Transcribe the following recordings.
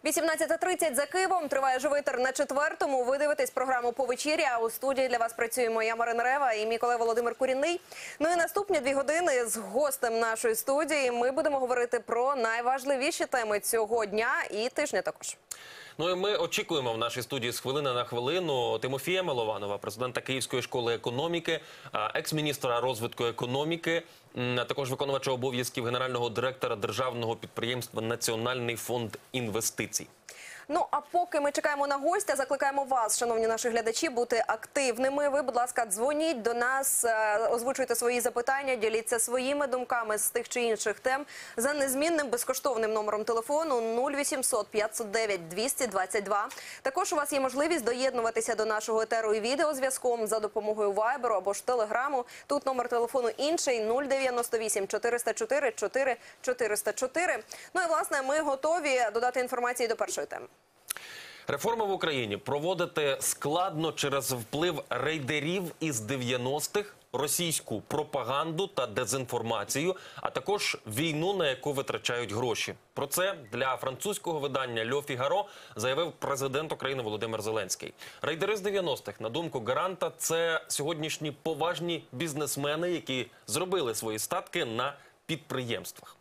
18:30 за Києвом. Триває живий етер на четвертому. Ви дивитесь програму «Повечіря». А у студії для вас працюємо я, Марина Рева, і мій колега Володимир Курінний. Ну і наступні 2 години з гостем нашої студії ми будемо говорити про найважливіші теми цього дня і тижня також. Ну і ми очікуємо в нашій студії з хвилини на хвилину Тимофія Милованова, президента Київської школи економіки, екс-міністра розвитку економіки, а також виконувача обов'язків генерального директора державного підприємства «Національний фонд інвестицій». Ну, а поки ми чекаємо на гостя, закликаємо вас, шановні наші глядачі, бути активними. Ви, будь ласка, дзвоніть до нас, озвучуйте свої запитання, діліться своїми думками з тих чи інших тем за незмінним безкоштовним номером телефону 0800 509 222. Також у вас є можливість доєднуватися до нашого етеру і відеозв'язком за допомогою Вайберу або ж Телеграму. Тут номер телефону інший 098 404 404. Ну і, власне, ми готові додати інформації до першої теми. Реформи в Україні проводити складно через вплив рейдерів із 90-х, російську пропаганду та дезінформацію, а також війну, на яку витрачають гроші. Про це для французького видання «Ле Фігаро» заявив президент України Володимир Зеленський. Рейдери з 90-х, на думку гаранта, це сьогоднішні поважні бізнесмени, які зробили свої статки на підприємствах.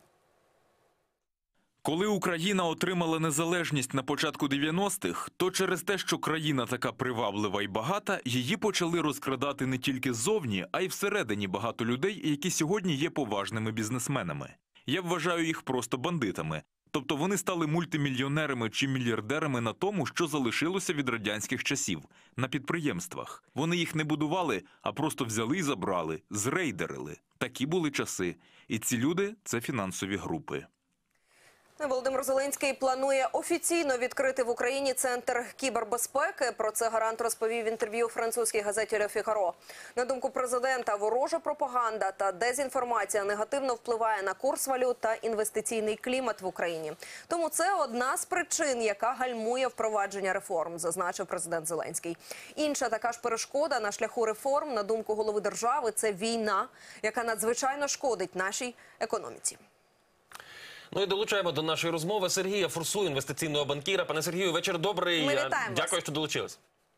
Коли Україна отримала незалежність на початку 90-х, то через те, що країна така приваблива і багата, її почали розкрадати не тільки ззовні, а й всередині багато людей, які сьогодні є поважними бізнесменами. Я вважаю їх просто бандитами. Тобто вони стали мультимільйонерами чи мільярдерами на тому, що залишилося від радянських часів – на підприємствах. Вони їх не будували, а просто взяли і забрали, зрейдерили. Такі були часи. І ці люди – це фінансові групи. Володимир Зеленський планує офіційно відкрити в Україні центр кібербезпеки. Про це гарант розповів в інтерв'ю французькій газеті «Ле Фігаро». На думку президента, ворожа пропаганда та дезінформація негативно впливає на курс валют та інвестиційний клімат в Україні. Тому це одна з причин, яка гальмує впровадження реформ, зазначив президент Зеленський. Інша така ж перешкода на шляху реформ, на думку голови держави, це війна, яка надзвичайно шкодить нашій економіці. Ну і долучаємо до нашої розмови Сергія Фурсу, інвестиційного банкіра. Пане Сергію, вечір добрий. Ми вітаємо Дякую, вас. що долучились.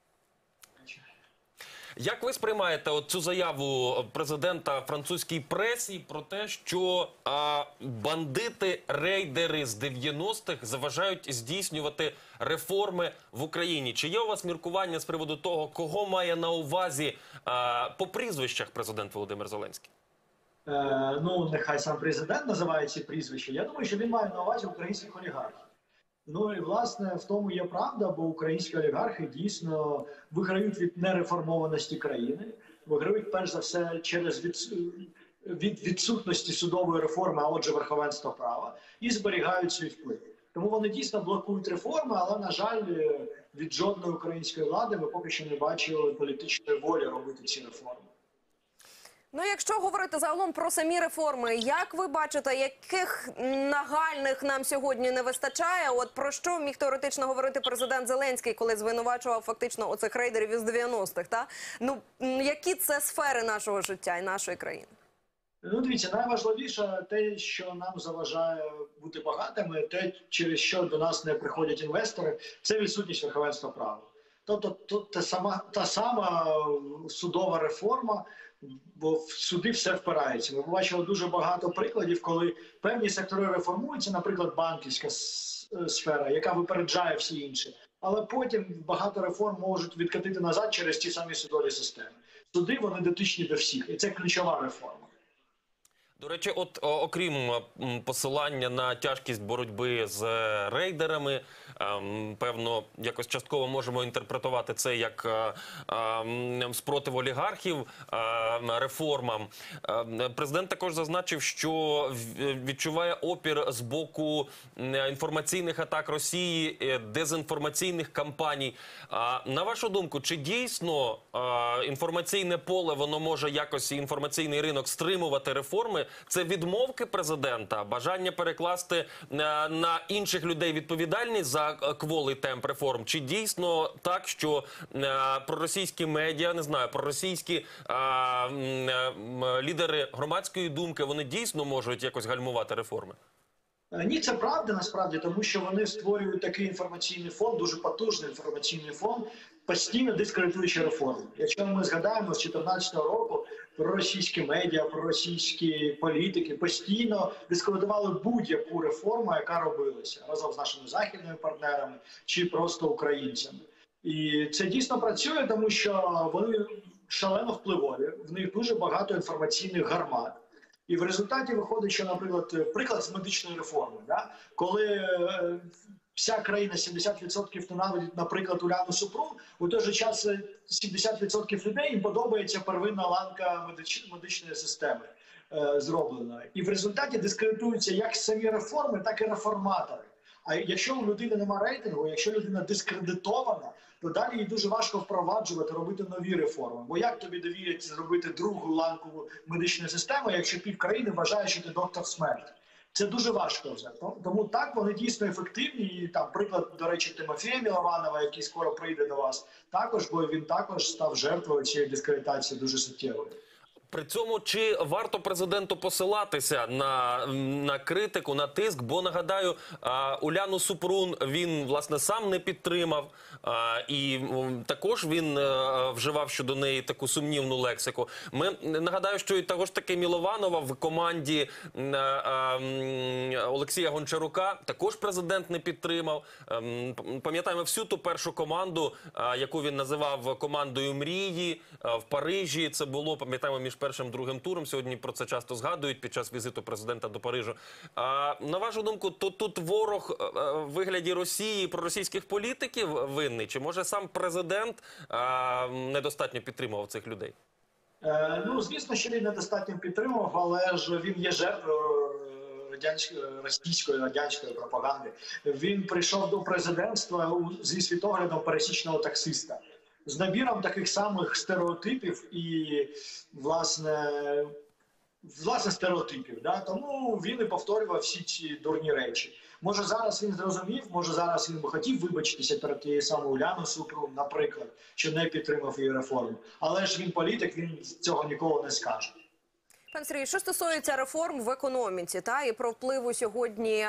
Як ви сприймаєте цю заяву президента французькій пресі про те, що бандити-рейдери з 90-х заважають здійснювати реформи в Україні? Чи є у вас міркування з приводу того, кого має на увазі по прізвищах президент Володимир Зеленський? Ну, нехай сам президент називає ці прізвища. Я думаю, що він має на увазі українських олігархів. Ну і, власне, в тому є правда, бо українські олігархи дійсно виграють від нереформованості країни, виграють, перш за все, через відсутності судової реформи, а отже, верховенства права, і зберігають свій вплив. Тому вони дійсно блокують реформи, але, на жаль, від жодної української влади ми поки що не бачили політичної волі робити ці реформи. Ну, якщо говорити загалом про самі реформи, як ви бачите, яких нагальних нам сьогодні не вистачає? От про що міг теоретично говорити президент Зеленський, коли звинувачував фактично оцих рейдерів із 90-х, та? Ну, які це сфери нашого життя і нашої країни? Ну, дивіться, найважливіше те, що нам заважає бути багатими, те, через що до нас не приходять інвестори, це відсутність верховенства права. Тобто та сама судова реформа, бо в суди все впирається. Ми побачили дуже багато прикладів, коли певні сектори реформуються, наприклад, банківська сфера, яка випереджає всі інші. Але потім багато реформ можуть відкатити назад через ті самі судові системи. Суди, вони дотичні до всіх, і це ключова реформа. До речі, от окрім посилання на тяжкість боротьби з рейдерами, певно, якось частково можемо інтерпретувати це як спротив олігархів реформам. Президент також зазначив, що відчуває опір з боку інформаційних атак Росії, дезінформаційних кампаній. На вашу думку, чи дійсно інформаційне поле, воно може якось, інформаційний ринок, стримувати реформи? Це відмовки президента, бажання перекласти на інших людей відповідальність за кволий темп реформ? Чи дійсно так, що проросійські медіа, не знаю, проросійські лідери громадської думки, вони дійсно можуть якось гальмувати реформи? Ні, це правда насправді, тому що вони створюють такий інформаційний фон, дуже потужний інформаційний фон, постійно дискредитуючи реформи. Якщо ми згадаємо з 2014 року, проросійські медіа, проросійські політики постійно дискредитували будь-яку реформу, яка робилася разом з нашими західними партнерами чи просто українцями. І це дійсно працює, тому що вони шалено впливові, в них дуже багато інформаційних гармат. І в результаті виходить, що, наприклад, приклад з медичної реформи, да? Коли вся країна 70% ненавидить, наприклад, Уляну Супрун, у той же час 70% людей їм подобається первинна ланка медичної системи зроблена. І в результаті дискредитуються як самі реформи, так і реформатори. А якщо у людини немає рейтингу, якщо людина дискредитована, то далі їй дуже важко впроваджувати, робити нові реформи. Бо як тобі довірять зробити другу ланку медичної системи, якщо півкраїни вважає, що ти доктор смерті? Це дуже важко вже. Тому так, вони дійсно ефективні. І там приклад, до речі, Тимофія Милованова, який скоро прийде до вас, також, бо він також став жертвою цієї дискредитації дуже суттєвою. При цьому, чи варто президенту посилатися на критику, на тиск? Бо, нагадаю, Уляну Супрун він, власне, сам не підтримав. І також він вживав щодо неї таку сумнівну лексику. Нагадаю, що і того ж таки Милованова в команді Олексія Гончарука також президент не підтримав. Пам'ятаємо всю ту першу команду, яку він називав командою мрії в Парижі. Це було, пам'ятаємо, між першим і другим туром. Сьогодні про це часто згадують під час візиту президента до Парижу. На вашу думку, тут ворог в вигляді Росії, проросійських політиків винний? Чи може сам президент недостатньо підтримував цих людей? Ну, звісно, що він недостатньо підтримував, але ж він є жертвою радянської пропаганди. Він прийшов до президентства зі світоглядом пересічного таксиста, з набіром таких самих стереотипів і, власне стереотипів. Да? Тому він і повторював всі ці дурні речі. Може, зараз він зрозумів, може, зараз він би хотів вибачитися перед тією самою Уляною Супрун, наприклад, що не підтримав її реформу. Але ж він політик, він цього ніколи не скаже. Пан Сергій, що стосується реформ в економіці і про впливу сьогодні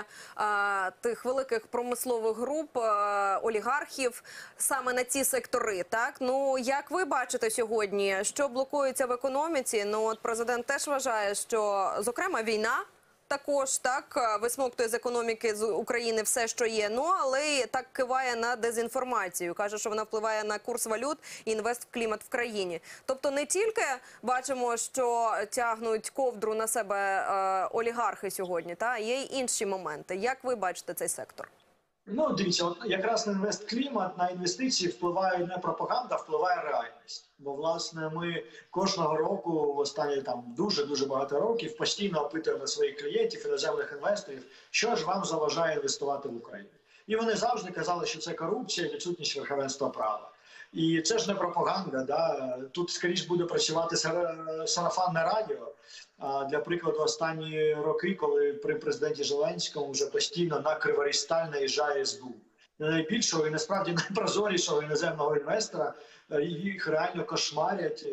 тих великих промислових груп, олігархів саме на ці сектори, Ну, як ви бачите сьогодні, що блокується в економіці? Ну, от президент теж вважає, що, зокрема, війна також висмоктує з економіки з України все, що є, але і так киває на дезінформацію. Каже, що вона впливає на курс валют і інвестклімат в країні. Тобто не тільки бачимо, що тягнуть ковдру на себе олігархи сьогодні, є й інші моменти. Як ви бачите цей сектор? Ну, дивіться, от якраз на інвестклімат, на інвестиції впливає не пропаганда, впливає реальність. Бо, власне, ми кожного року, в останні дуже-дуже багато років, постійно опитуємо своїх клієнтів, іноземних інвесторів, що ж вам заважає інвестувати в Україну. І вони завжди казали, що це корупція, відсутність верховенства права. І це ж не пропаганда, да? Тут, скоріш, буде працювати сарафанне радіо. Для прикладу, останні роки, коли при президенті Зеленському вже постійно на Криворіжсталь наїжджає СБУ. Найбільшого і насправді найпрозорішого іноземного інвестора, їх реально кошмарять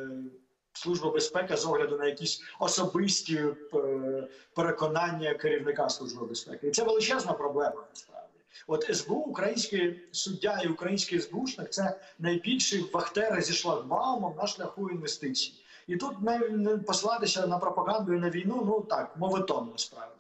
Служба безпеки з огляду на якісь особисті переконання керівника Служби безпеки. І це величезна проблема, насправді. От СБУ, український суддя і український СБУшник – це найбільші вахтери зі шлагбаумом на шляху інвестицій. І тут не посилатися на пропаганду і на війну, моветон насправді.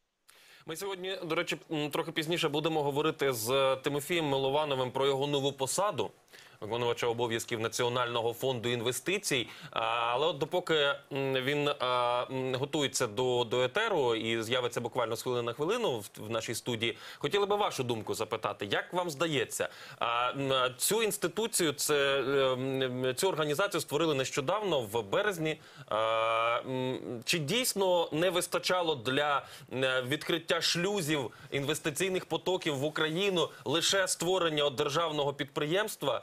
Ми сьогодні, до речі, трохи пізніше будемо говорити з Тимофієм Миловановим про його нову посаду, виконувача обов'язків Національного фонду інвестицій. Але от допоки він готується до етеру і з'явиться буквально з хвилини на хвилину в нашій студії, хотіли би вашу думку запитати. Як вам здається, цю інституцію, цю організацію створили нещодавно, в березні. Чи дійсно не вистачало для відкриття шлюзів інвестиційних потоків в Україну лише створення державного підприємства?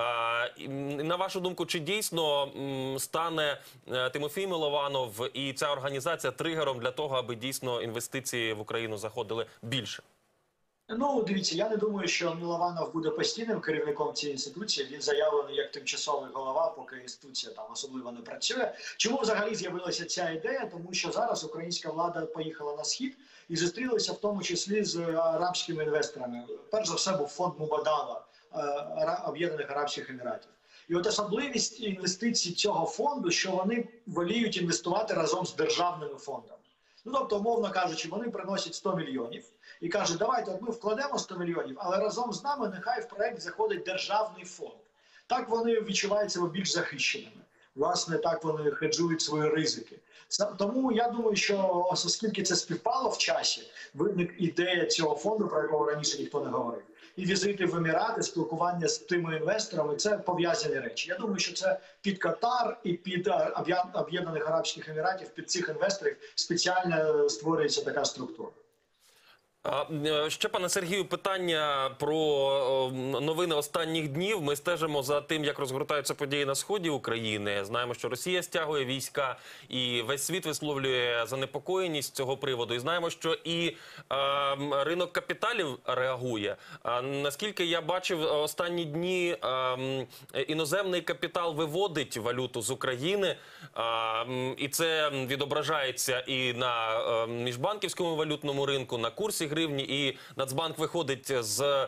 На вашу думку, чи дійсно стане Тимофій Милованов і ця організація тригером для того, аби дійсно інвестиції в Україну заходили більше? Ну, дивіться, я не думаю, що Милованов буде постійним керівником цієї інституції. Він заявлений як тимчасовий голова, поки інституція там особливо не працює. Чому взагалі з'явилася ця ідея? Тому що зараз українська влада поїхала на схід і зустрілася в тому числі з арабськими інвесторами. Перш за все був фонд Мубадала Об'єднаних Арабських Еміратів. І от особливість інвестицій цього фонду, що вони воліють інвестувати разом з державними фондами. Ну, тобто, умовно кажучи, вони приносять 100 мільйонів і кажуть, давайте от ми вкладемо 100 мільйонів, але разом з нами нехай в проект заходить державний фонд. Так вони відчувають себе більш захищеними. Власне, так вони хеджують свої ризики. Тому я думаю, що оскільки це співпало в часі, виник ідея цього фонду, про якого раніше ніхто не говорив. І візити в Емірати, спілкування з тими інвесторами – це пов'язані речі. Я думаю, що це під Катар і під Об'єднаних Арабських Еміратів, під цих інвесторів спеціально створюється така структура. Ще, пане Сергію, питання про новини останніх днів. Ми стежимо за тим, як розгортаються події на сході України. Знаємо, що Росія стягує війська, і весь світ висловлює занепокоєність з цього приводу. І знаємо, що і ринок капіталів реагує. Наскільки я бачив, останні дні іноземний капітал виводить валюту з України, і це відображається і на міжбанківському валютному ринку, на курсі гривні, і Нацбанк виходить з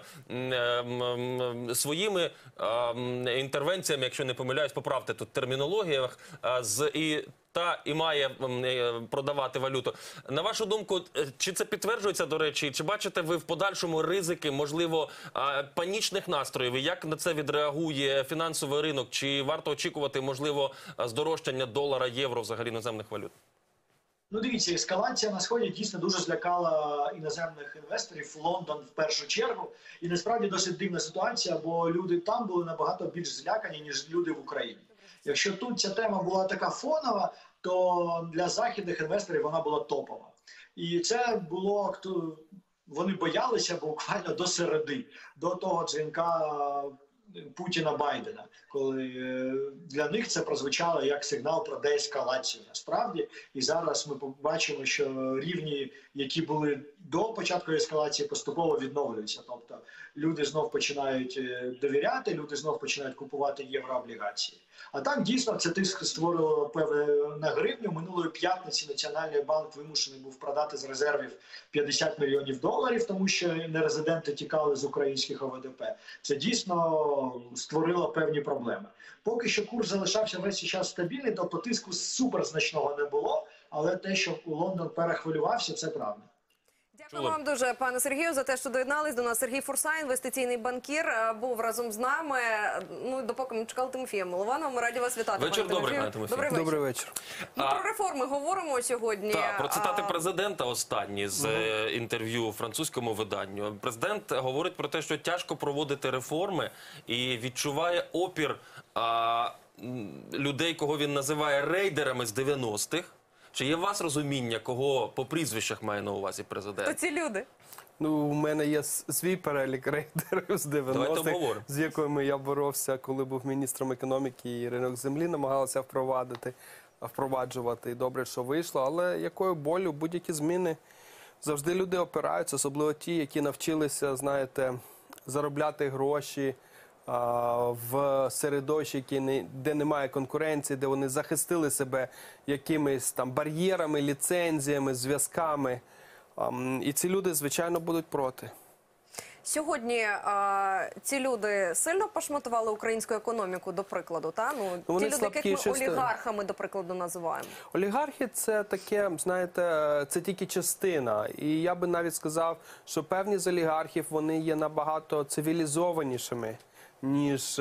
своїми інтервенціями, якщо не помиляюсь, поправте тут термінологіях, і має продавати валюту. На вашу думку, чи це підтверджується, до речі, чи бачите ви в подальшому ризики, можливо, панічних настроїв? І як на це відреагує фінансовий ринок? Чи варто очікувати, можливо, здорожчання долара, євро, взагалі іноземних валют? Ну, дивіться, ескалація на Сході дійсно дуже злякала іноземних інвесторів, Лондон в першу чергу. І насправді досить дивна ситуація, бо люди там були набагато більш злякані, ніж люди в Україні. Якщо тут ця тема була така фонова, то для західних інвесторів вона була топова. І це було, вони боялися буквально до середи, до того дзвінка Путіна-Байдена, коли для них це прозвучало як сигнал про деескалацію насправді. І зараз ми побачимо, що рівні, які були до початку ескалації, поступово відновлюються. Тобто люди знов починають довіряти, люди знов починають купувати єврооблігації. А так, дійсно, це тиск створило певне на гривню. Минулої п'ятниці Національний банк вимушений був продати з резервів 50 мільйонів доларів, тому що нерезиденти тікали з українських ОВДП. Це дійсно створило певні проблеми. Поки що курс залишався весь час стабільний, тобто тиску суперзначного не було, але те, що Лондон перехвилювався, це правда. Дякую вам дуже, пане Сергію, за те, що доєднались до нас. Сергій Фурса, інвестиційний банкір, був разом з нами. Ну, допоки ми чекали Тимофія Милованова, ми раді вас вітати. Вечір добрий, пане Тимофію. Добрий вечір. Ну, про реформи говоримо сьогодні. Так, про цитати президента останні з інтерв'ю французькому виданню. Президент говорить про те, що тяжко проводити реформи і відчуває опір людей, кого він називає рейдерами з 90-х. Чи є у вас розуміння, кого по прізвищах має на увазі президент? То ці люди. Ну, у мене є свій перелік рейдерів з Давайте 90-х, обговоримо. з якими я боровся, коли був міністром економіки, і ринок землі намагалися впроваджувати. І добре, що вийшло. Але якою болю будь-які зміни завжди люди опираються, особливо ті, які навчилися, знаєте, заробляти гроші в середовищі, де немає конкуренції, де вони захистили себе якимись там бар'єрами, ліцензіями, зв'язками. І ці люди, звичайно, будуть проти. Сьогодні ці люди сильно пошматували українську економіку, до прикладу, та? Ну, ті люди, яких ми олігархами, до прикладу, називаємо. Олігархи – це таке, знаєте, це тільки частина. І я би навіть сказав, що певні з олігархів, вони є набагато цивілізованішими, ніж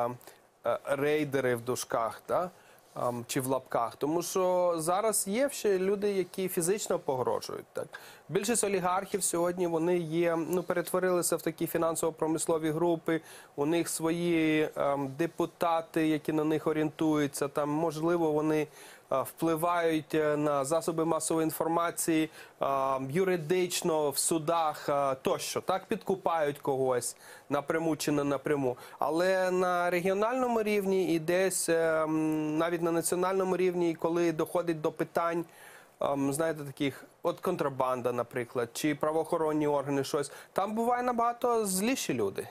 рейдери в дужках, да? Чи в лапках. Тому що зараз є ще люди, які фізично погрожують. Так? Більшість олігархів сьогодні, вони є, перетворилися в такі фінансово-промислові групи, у них свої депутати, які на них орієнтуються, там, можливо, вони впливають на засоби масової інформації, юридично, в судах тощо, так, підкупають когось напряму чи не напряму. Але на регіональному рівні і десь навіть на національному рівні, коли доходить до питань знаєте, таких, от контрабанда, наприклад, чи правоохоронні органи, щось, там буває набагато зліші люди.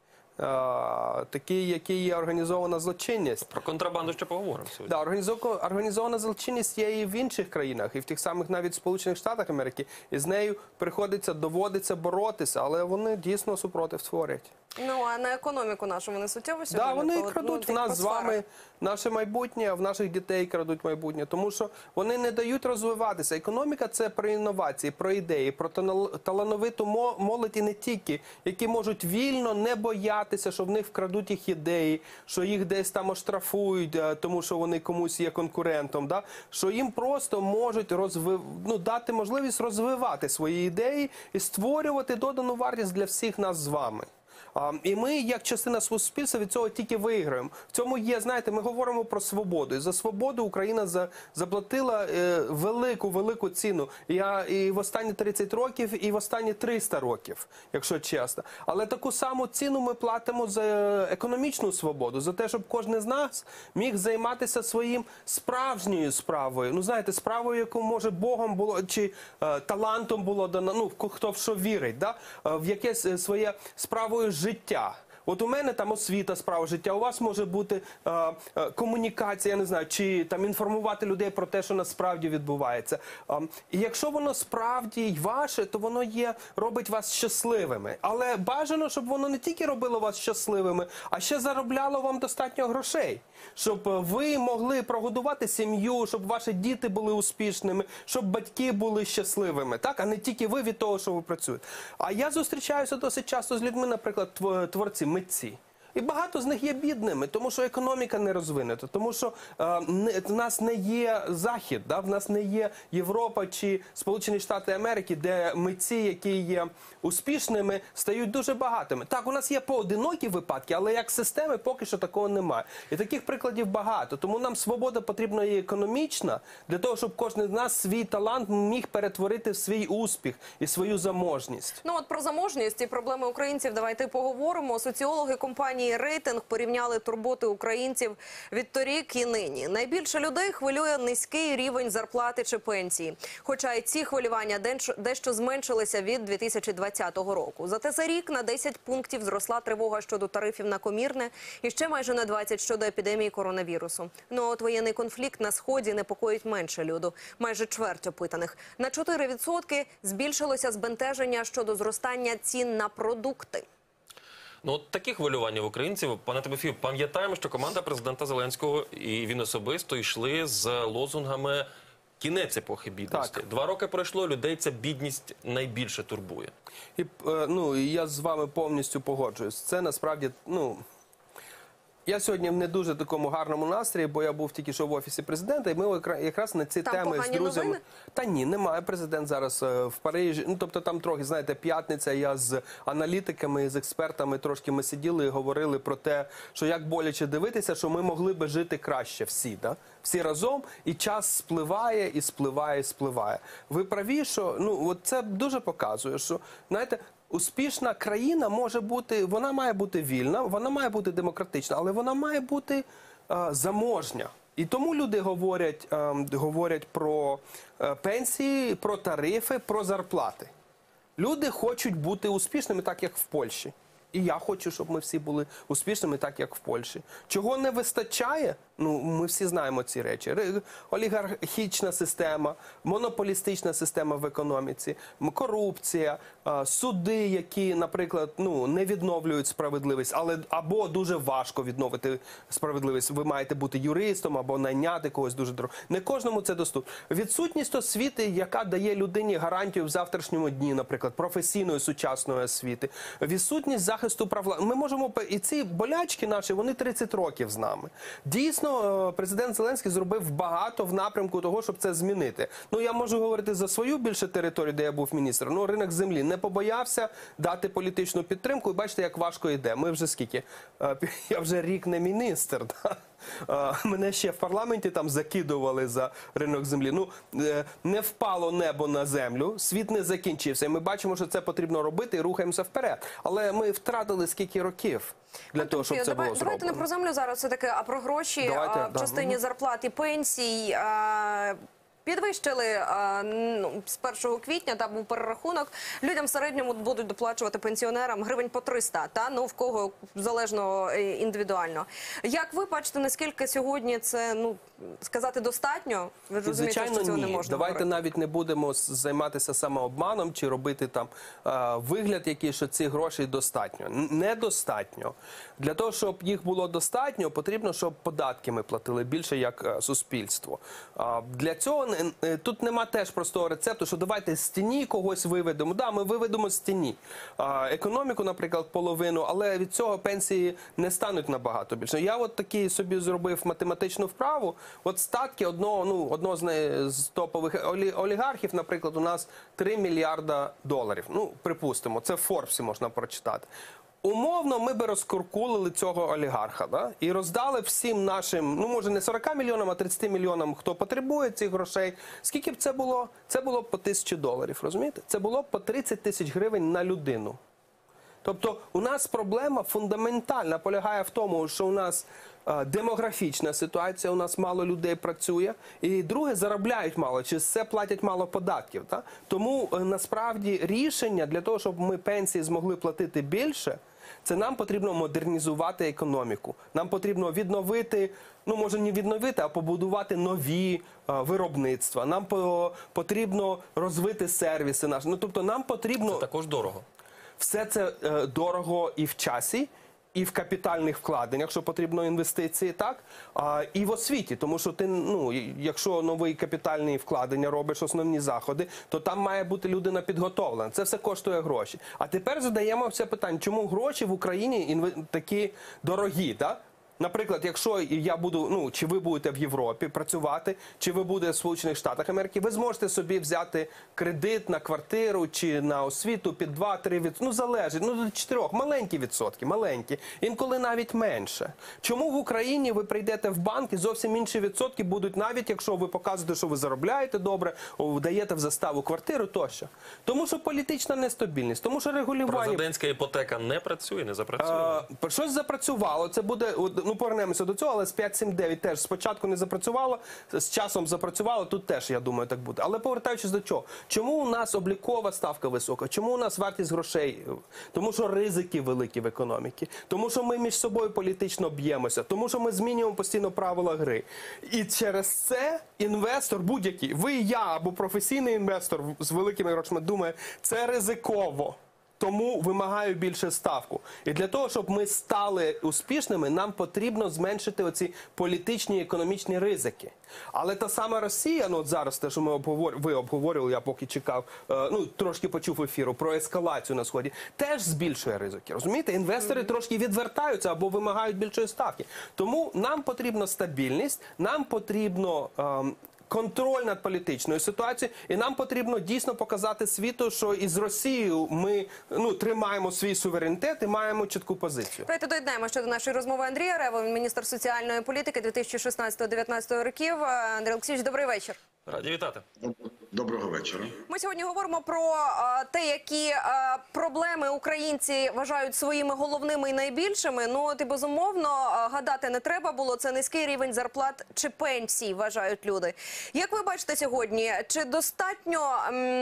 Такі, які є організована злочинність. Про контрабанду ще поговоримо сьогодні. Да, організована злочинність є і в інших країнах, і в тих самих навіть Сполучених Штатах Америки. І з нею доводиться боротися, але вони дійсно супротив створять. Ну, а на економіку нашу вони суттєво сьогодні? Так, вони Коли, крадуть в тих нас з сферах. вами наше майбутнє, а в наших дітей крадуть майбутнє. Тому що вони не дають розвиватися. Економіка – це про інновації, про ідеї, про талановиту молодь і не тільки, які можуть вільно не боятися, що в них вкрадуть їх ідеї, що їх десь там оштрафують, тому що вони комусь є конкурентом. Да? Що їм просто можуть дати можливість розвивати свої ідеї і створювати додану вартість для всіх нас з вами. І ми, як частина суспільства, від цього тільки виграємо. В цьому є, знаєте, ми говоримо про свободу. І за свободу Україна заплатила велику ціну. І в останні 30 років, і в останні 300 років, якщо чесно. Але таку саму ціну ми платимо за економічну свободу, за те, щоб кожен з нас міг займатися своїм справжньою справою. Ну, знаєте, справою, яку, може, Богом було, чи талантом було дано, ну, хто в що вірить, да? В якесь своє справою життя. От у мене там освіта, справа життя, у вас може бути комунікація, я не знаю, чи там інформувати людей про те, що насправді відбувається. І якщо воно справді й ваше, то воно робить вас щасливими. Але бажано, щоб воно не тільки робило вас щасливими, а ще заробляло вам достатньо грошей. Щоб ви могли прогодувати сім'ю, щоб ваші діти були успішними, щоб батьки були щасливими, так? А не тільки ви від того, що ви працюєте. А я зустрічаюся досить часто з людьми, наприклад, творці, митці. І багато з них є бідними, тому що економіка не розвинена, тому що в нас не є Захід, да? В нас не є Європа чи Сполучені Штати Америки, де митці, які є успішними, стають дуже багатими. Так, у нас є поодинокі випадки, але як системи поки що такого немає. І таких прикладів багато. Тому нам свобода потрібна і економічна, для того, щоб кожен з нас свій талант міг перетворити в свій успіх і свою заможність. Ну от про заможність і проблеми українців давайте поговоримо. Соціологи компанії «Рейтинг» порівняли турботи українців відторік і нині. Найбільше людей хвилює низький рівень зарплати чи пенсії. Хоча і ці хвилювання дещо зменшилися від 2020 року. Зате за рік на 10 пунктів зросла тривога щодо тарифів на комірне і ще майже на 20 щодо епідемії коронавірусу. Ну от воєнний конфлікт на Сході непокоїть менше люду. Майже чверть опитаних. На 4% збільшилося збентеження щодо зростання цін на продукти. Ну, от такі хвилювання в українців. Пане Тимофію, пам'ятаємо, що команда президента Зеленського і він особисто йшли з лозунгами «Кінець епохи бідності». Так. 2 роки пройшло, людей ця бідність найбільше турбує. І я з вами повністю погоджуюсь. Це насправді, я сьогодні в не дуже такому гарному настрої, бо я був тільки що в Офісі президента, і ми якраз на ці Там теми з погані друзями... новини? Та ні, немає. Президент зараз в Парижі. Ну, тобто там трохи, знаєте, п'ятниця, я з аналітиками, з експертами трошки ми сиділи і говорили про те, що як боляче дивитися, що ми могли би жити краще всі, да? Всі разом, і час спливає, і спливає, і спливає. Ви праві, що, от це дуже показує, що, знаєте, успішна країна може бути, вона має бути вільна, вона має бути демократична, але вона має бути заможня. І тому люди говорять про пенсії, про тарифи, про зарплати. Люди хочуть бути успішними, так як в Польщі. І я хочу, щоб ми всі були успішними, так як в Польщі. Чого не вистачає? Ми всі знаємо ці речі. Олігархічна система, монополістична система в економіці, корупція, суди, які, наприклад, не відновлюють справедливість, або дуже важко відновити справедливість. Ви маєте бути юристом або найняти когось дуже дорого. Не кожному це доступно. Відсутність освіти, яка дає людині гарантію в завтрашньому дні, наприклад, професійної сучасної освіти. Відсутність захисту прав. Ми можемо, і ці болячки наші, вони 30 років з нами. Дійсно, президент Зеленський зробив багато в напрямку того, щоб це змінити. Я можу говорити за свою більше територію, де я був міністром. Ринок землі не побоявся дати політичну підтримку. І бачите, як важко йде. Ми вже скільки? Я вже рік не міністр, да? Мене ще в парламенті там закидували за ринок землі. Не впало небо на землю, світ не закінчився. І ми бачимо, що це потрібно робити і рухаємося вперед. Але ми втратили скільки років для того, щоб це було зроблено. Давайте не про землю зараз все-таки, а про гроші в частині зарплат і пенсій. підвищили з 1 квітня, там був перерахунок. Людям в середньому будуть доплачувати пенсіонерам гривень по 300, в кого залежно індивідуально. Як ви бачите, наскільки сьогодні це, сказати, достатньо? Ви розумієте, Звичайно, що цього ні. не можна Давайте говорити? навіть не будемо займатися самообманом чи робити там вигляд який, що цих грошей достатньо. Недостатньо. Для того, щоб їх було достатньо, потрібно, щоб податки ми платили більше як суспільство. Для цього тут нема теж простого рецепту, що давайте з тіні когось виведемо. Да, ми виведемо з тіні економіку, наприклад, половину, але від цього пенсії не стануть набагато більше. Я от такий собі зробив математичну вправу. От статки одного з топових олігархів, наприклад, у нас 3 мільярда доларів. Припустимо, це в Форбсі можна прочитати. Умовно, ми би розкуркулили цього олігарха, і роздали всім нашим, може не 40 мільйонам, а 30 мільйонам, хто потребує цих грошей. Скільки б це було? Це було б по $1000, розумієте? Це було б по 30 тисяч гривень на людину. Тобто у нас проблема фундаментальна полягає в тому, що у нас демографічна ситуація, у нас мало людей працює, і друге, заробляють мало, через це платять мало податків. Тому насправді рішення для того, щоб ми пенсії змогли платити більше, це нам потрібно модернізувати економіку. Нам потрібно відновити, може не відновити, а побудувати нові виробництва. Нам потрібно розвити сервіси наші. Тобто нам потрібно... Це також дорого. Все це дорого і в часі, і в капітальних вкладеннях, що потрібно інвестиції, і в освіті. Тому що ти, якщо нові капітальні вкладення робиш, основні заходи, то там має бути людина підготовлена. Це все коштує гроші. А тепер задаємо все питання, чому гроші в Україні такі дорогі, Наприклад, якщо я буду, чи ви будете в Європі працювати, чи ви будете в Сполучених Штатах Америки, ви зможете собі взяти кредит на квартиру чи на освіту під 2-3%, залежить, до 4, маленькі відсотки, маленькі, інколи навіть менше. Чому в Україні ви прийдете в банк і зовсім інші відсотки будуть, навіть якщо ви показуєте, що ви заробляєте добре, даєте в заставу квартиру тощо? Тому що політична нестабільність, тому що регулювання... Президентська іпотека не працює, не запрацює? Щось запрацювало, це буде... повернемося до цього, але з 5.7.9 теж спочатку не запрацювало, з часом запрацювало, тут теж, я думаю, так буде. Але повертаючись до чого? Чому у нас облікова ставка висока? Чому у нас вартість грошей? Тому що ризики великі в економіці. Тому що ми між собою політично б'ємося. Тому що ми змінюємо постійно правила гри. І через це інвестор будь-який, ви, я або професійний інвестор з великими грошима, думає, це ризиково. Тому вимагаю більше ставку. І для того, щоб ми стали успішними, нам потрібно зменшити оці політичні і економічні ризики. Але та сама Росія, от зараз те, що ви обговорювали, я поки чекав, трошки почув ефіру, про ескалацію на Сході, теж збільшує ризики. Розумієте? Інвестори трошки відвертаються або вимагають більшої ставки. Тому нам потрібна стабільність, нам потрібно... контроль над політичною ситуацією, і нам потрібно дійсно показати світу, що із Росією ми тримаємо свій суверенітет і маємо чітку позицію. Давайте доєднаємо ще до нашої розмови Андрія Рева, міністр соціальної політики 2016-2019 років. Андрій Олексійович, добрий вечір. Раді вітати. Доброго вечора. Ми сьогодні говоримо про те, які проблеми українці вважають своїми головними і найбільшими. І безумовно, гадати не треба було, це низький рівень зарплат чи пенсій, вважають люди. Як ви бачите сьогодні, чи достатньо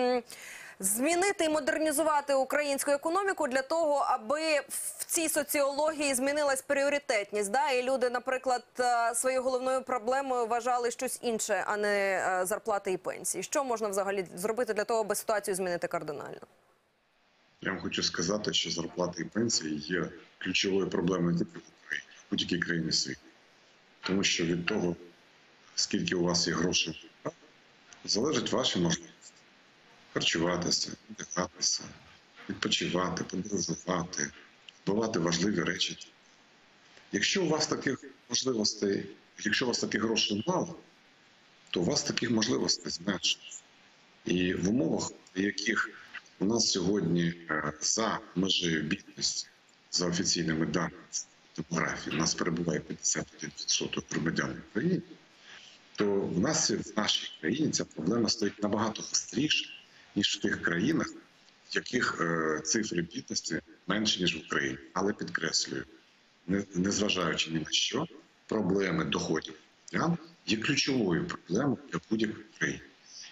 змінити і модернізувати українську економіку для того, аби в цій соціології змінилась пріоритетність, і люди, наприклад, своєю головною проблемою вважали щось інше, а не зарплати і пенсії? Що можна взагалі зробити для того, аби ситуацію змінити кардинально? Я вам хочу сказати, що зарплати і пенсії є ключовою проблемою не тільки в Україні, в будь-якій країні світу. Тому що від того, скільки у вас є грошей, залежать ваші можливості. Харчуватися, одягатися, відпочивати, подорожувати, збивати важливі речі. Якщо у вас таких можливостей, якщо у вас таких грошей мало, то у вас таких можливостей зменшується. І в умовах, в яких у нас сьогодні за межею бідності, за офіційними даними демографії, у нас перебуває 51% громадян України, то в нас в нашій країні ця проблема стоїть набагато гостріше, ніж в тих країнах, в яких цифри бідності менші, ніж в Україні. Але підкреслюю, незважаючи ні на що, проблеми доходів громадян є ключовою проблемою для будь-якої країни.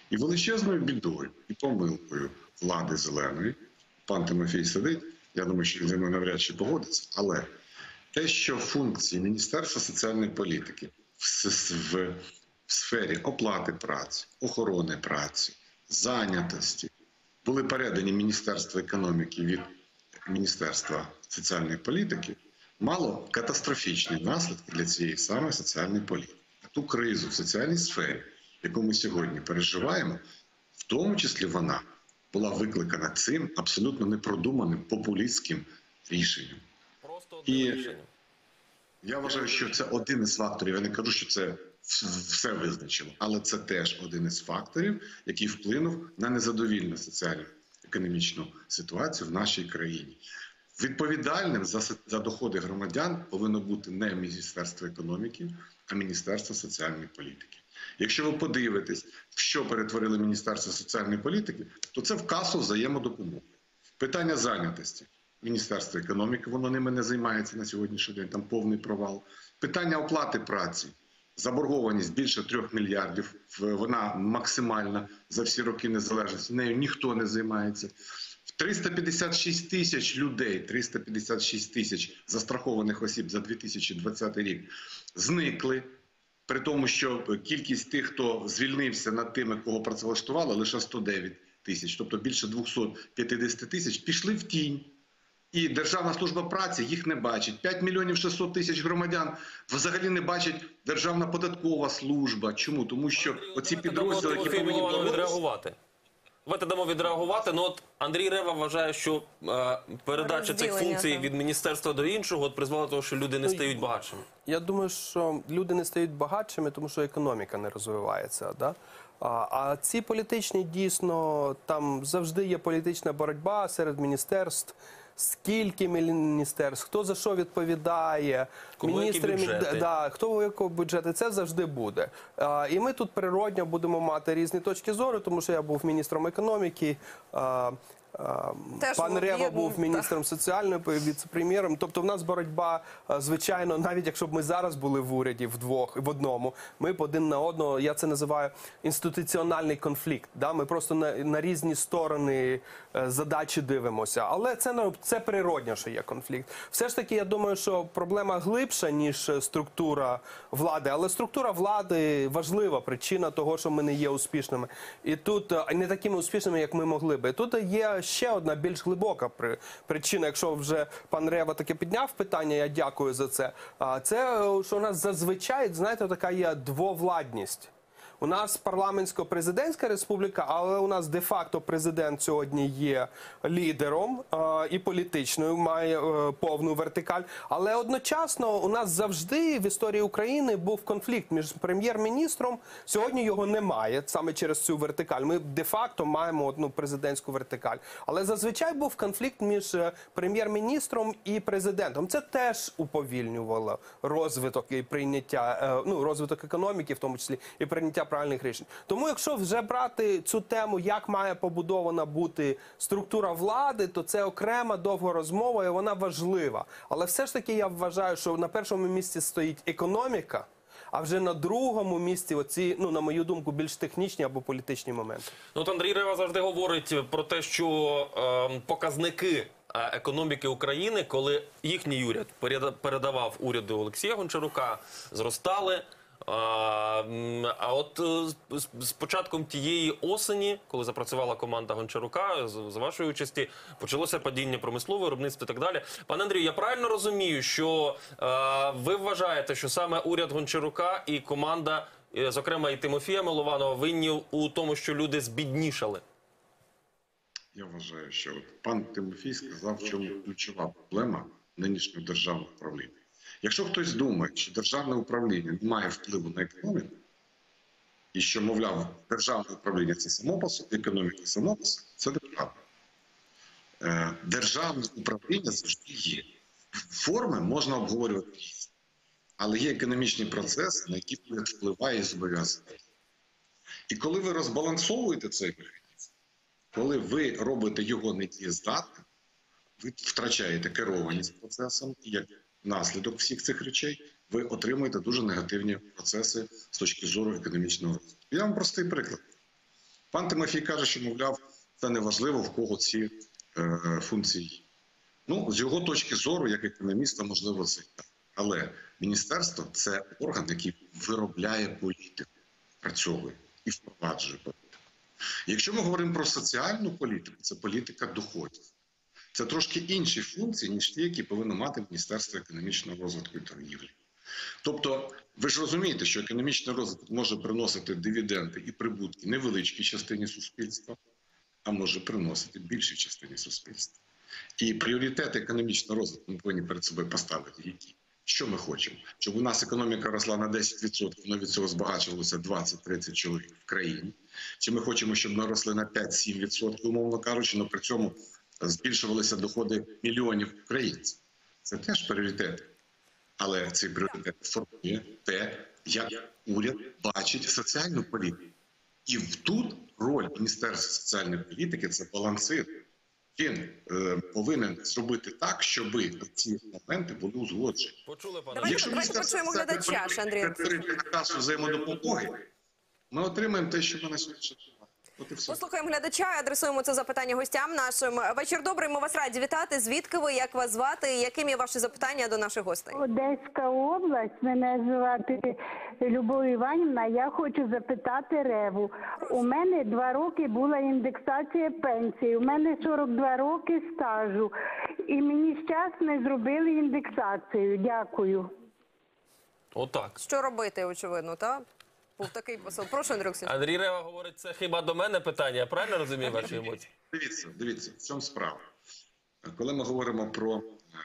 І величезною бідою і помилкою влади зеленої, пан Тимофій сидить, я думаю, що він зі мною навряд чи погодиться, але те, що функції Міністерства соціальної політики в сфері оплати праці, охорони праці, зайнятості були передані Міністерству економіки від Міністерства соціальної політики, мало катастрофічні наслідки для цієї самої соціальної політики. Ту кризу в соціальній сфері, яку ми сьогодні переживаємо, в тому числі вона була викликана цим абсолютно непродуманим популістським рішенням. Просто І рішення. я вважаю, що це один із факторів. Я не кажу, що це все визначило, але це теж один із факторів, який вплинув на незадовільну соціально-економічну ситуацію в нашій країні. Відповідальним за доходи громадян повинно бути не Міністерство економіки, а Міністерство соціальної політики. Якщо ви подивитесь, в що перетворили Міністерство соціальної політики, то це в касу взаємодопомоги. Питання зайнятості. Міністерство економіки, воно ними не займається на сьогоднішній день, там повний провал. Питання оплати праці. Заборгованість більше 3 мільярдів, вона максимальна за всі роки незалежності, нею ніхто не займається. 356 тисяч людей, 356 тисяч застрахованих осіб за 2020 рік зникли, при тому, що кількість тих, хто звільнився над тими, кого працевлаштували, лише 109 тисяч, тобто більше 250 тисяч, пішли в тінь. І Державна служба праці їх не бачить. 5 мільйонів 600 тисяч громадян взагалі не бачить Державна податкова служба. Чому? Тому що оці підрозділи, які повинні відреагувати. Давайте дамо відреагувати. Ну от Андрій Рева вважає, що передача цих Розділення, функцій так. від міністерства до іншого от призвела до того, що люди не стають багатшими. Я думаю, що люди не стають багатшими, тому що економіка не розвивається. Да? А ці політичні, дійсно, там завжди є політична боротьба серед міністерств. Скільки міністерств, хто за що відповідає, Кому які бюджети. хто у якого бюджети, це завжди буде. І ми тут природньо будемо мати різні точки зору, тому що я був міністром економіки, Теж пан був Рева єдним, був міністром соціальної, віце-прем'єром. Тобто в нас боротьба, звичайно, навіть якщо б ми зараз були в уряді в одному, ми б один на одного, я це називаю інституціональний конфлікт. Да? Ми просто на різні сторони задачі дивимося. Але це природньо, що є конфлікт. Все ж таки, я думаю, що проблема глибша, ніж структура влади. Але структура влади важлива причина того, що ми не є успішними. І тут не такими успішними, як ми могли би. Тут є ще одна більш глибока причина, якщо вже пан Рева таки підняв питання, я дякую за це. Це, що у нас зазвичай, знаєте, така є двовладність. У нас парламентсько-президентська республіка, але у нас де-факто президент сьогодні є лідером і політичною, має повну вертикаль. Але одночасно у нас завжди в історії України був конфлікт між прем'єр-міністром. Сьогодні його немає, саме через цю вертикаль. Ми де-факто маємо одну президентську вертикаль. Але зазвичай був конфлікт між прем'єр-міністром і президентом. Це теж уповільнювало розвиток і прийняття, розвиток економіки, в тому числі, і прийняття правильних рішень. Тому якщо вже брати цю тему, як має побудована бути структура влади, то це окрема довга розмова і вона важлива. Але все ж таки я вважаю, що на першому місці стоїть економіка, а вже на другому місці оці, на мою думку, більш технічні або політичні моменти. Ну, от Андрій Рева завжди говорить про те, що показники економіки України, коли їхній уряд передавав уряду Олексія Гончарука, зростали. А от з початком тієї осені, коли запрацювала команда Гончарука, з вашої участі, почалося падіння промислового виробництва і так далі. Пане Андрію, я правильно розумію, що ви вважаєте, що саме уряд Гончарука і команда, зокрема і Тимофія Милованова, винні у тому, що люди збіднішали? Я вважаю, що пан Тимофій сказав, в чому ключова проблема нинішнього державного управління. Якщо хтось думає, що державне управління не має впливу на економіку, і що, мовляв, державне управління – це само по собі, економіка само по собі, це неправда. Державне управління завжди є. Форми можна обговорювати різні, але є економічні процеси, на які уряд впливає і зобов'язує. І коли ви розбалансовуєте цей механізм, коли ви робите його недієздатним, ви втрачаєте керованість процесом, і як наслідок всіх цих речей ви отримуєте дуже негативні процеси з точки зору економічного розвитку. Я вам простий приклад. Пан Тимофій каже, що, мовляв, це не важливо, в кого ці функції. Ну, з його точки зору, як економіста, можливо, це так. Але міністерство – це орган, який виробляє політику, працьовує і впроваджує політику. Якщо ми говоримо про соціальну політику, це політика доходів. Це трошки інші функції, ніж ті, які повинно мати Міністерство економічного розвитку і торгівлі. Тобто, ви ж розумієте, що економічний розвиток може приносити дивіденди і прибутки невеличкій частині суспільства, а може приносити більшій частині суспільства. І пріоритети економічного розвитку ми повинні перед собою поставити які. Що ми хочемо? Щоб у нас економіка росла на 10%, але від цього збагачувалося 20-30 чоловік в країні. Чи ми хочемо, щоб ми росли на 5-7%, умовно кажучи, але при цьому збільшувалися доходи мільйонів українців? Це теж пріоритети. Але цей пріоритет формує те, як уряд бачить соціальну політику. І тут роль Міністерства соціальної політики – це балансир. Він повинен зробити так, щоб ці моменти були узгоджені. Почули, пане? Давайте почуємо глядача, Андрій. Касу взаємодопомоги, ми отримаємо те, що ми на сьогодні чекаємо. От і все. Послухаємо глядача і адресуємо це запитання гостям нашим. Вечір добрий, ми вас раді вітати. Звідки ви, як вас звати, і яким є ваші запитання до наших гостей? Одеська область, мене звати Любов Іванівна. Я хочу запитати Реву. У мене 2 роки була індексація пенсії, у мене 42 роки стажу. І мені зараз не зробили індексацію. Дякую. Отак. Що робити, очевидно, так? Був такий посил. Прошу, Андрій Олексійович. Андрій Рева говорить, це хіба до мене питання? Я правильно розумію ваші емоції? Дивіться, в чому справа. Коли ми говоримо про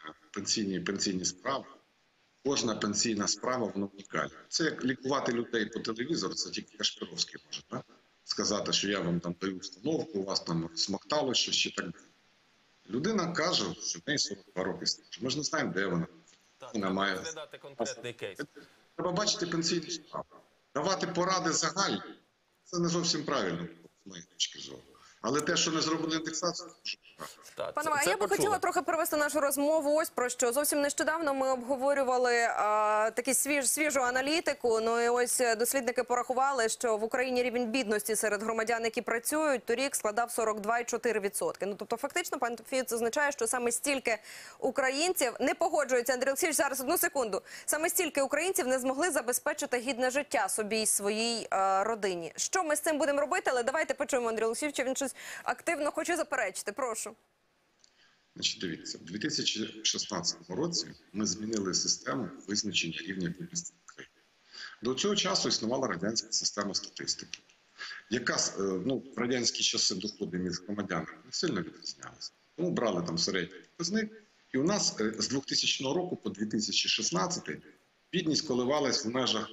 пенсійні справи, кожна пенсійна справа, вона унікальна. Це як лікувати людей по телевізору, це тільки Кашпировський може, так? Сказати, що я вам там даю установку, у вас там смоктало щось чи так далі. Людина каже, що в неї 42 роки стажу. Ми ж не знаємо, де вона. Так, Вона треба має... розглядати конкретний кейс. Треба бачити пенсійні справи. Давати поради загальні – це не зовсім правильно, з моєї точки зору. Але те, що не зробили індексацію, це дуже правильно. Так, Панове, а це я би почули. хотіла трохи провести нашу розмову. Ось про що. Зовсім нещодавно ми обговорювали таку свіжу аналітику. Ну і ось дослідники порахували, що в Україні рівень бідності серед громадян, які працюють, торік складав 42,4%. Ну, тобто, фактично, пан Тимофій, це означає, що саме стільки українців не погоджуються. Андрій Олексійович, зараз одну секунду. Саме стільки українців не змогли забезпечити гідне життя собі і своїй родині. Що ми з цим будемо робити? Але давайте почуємо Андрія Олексійовича. Він щось активно хоче заперечити. Прошу. Значить, дивіться, в 2016 році ми змінили систему визначення рівня бідності в країні. До цього часу існувала радянська система статистики, яка в радянські часи доходи між громадянами не сильно відрізнялися. Тому брали там середній показник, і у нас з 2000 року по 2016 бідність коливалась в межах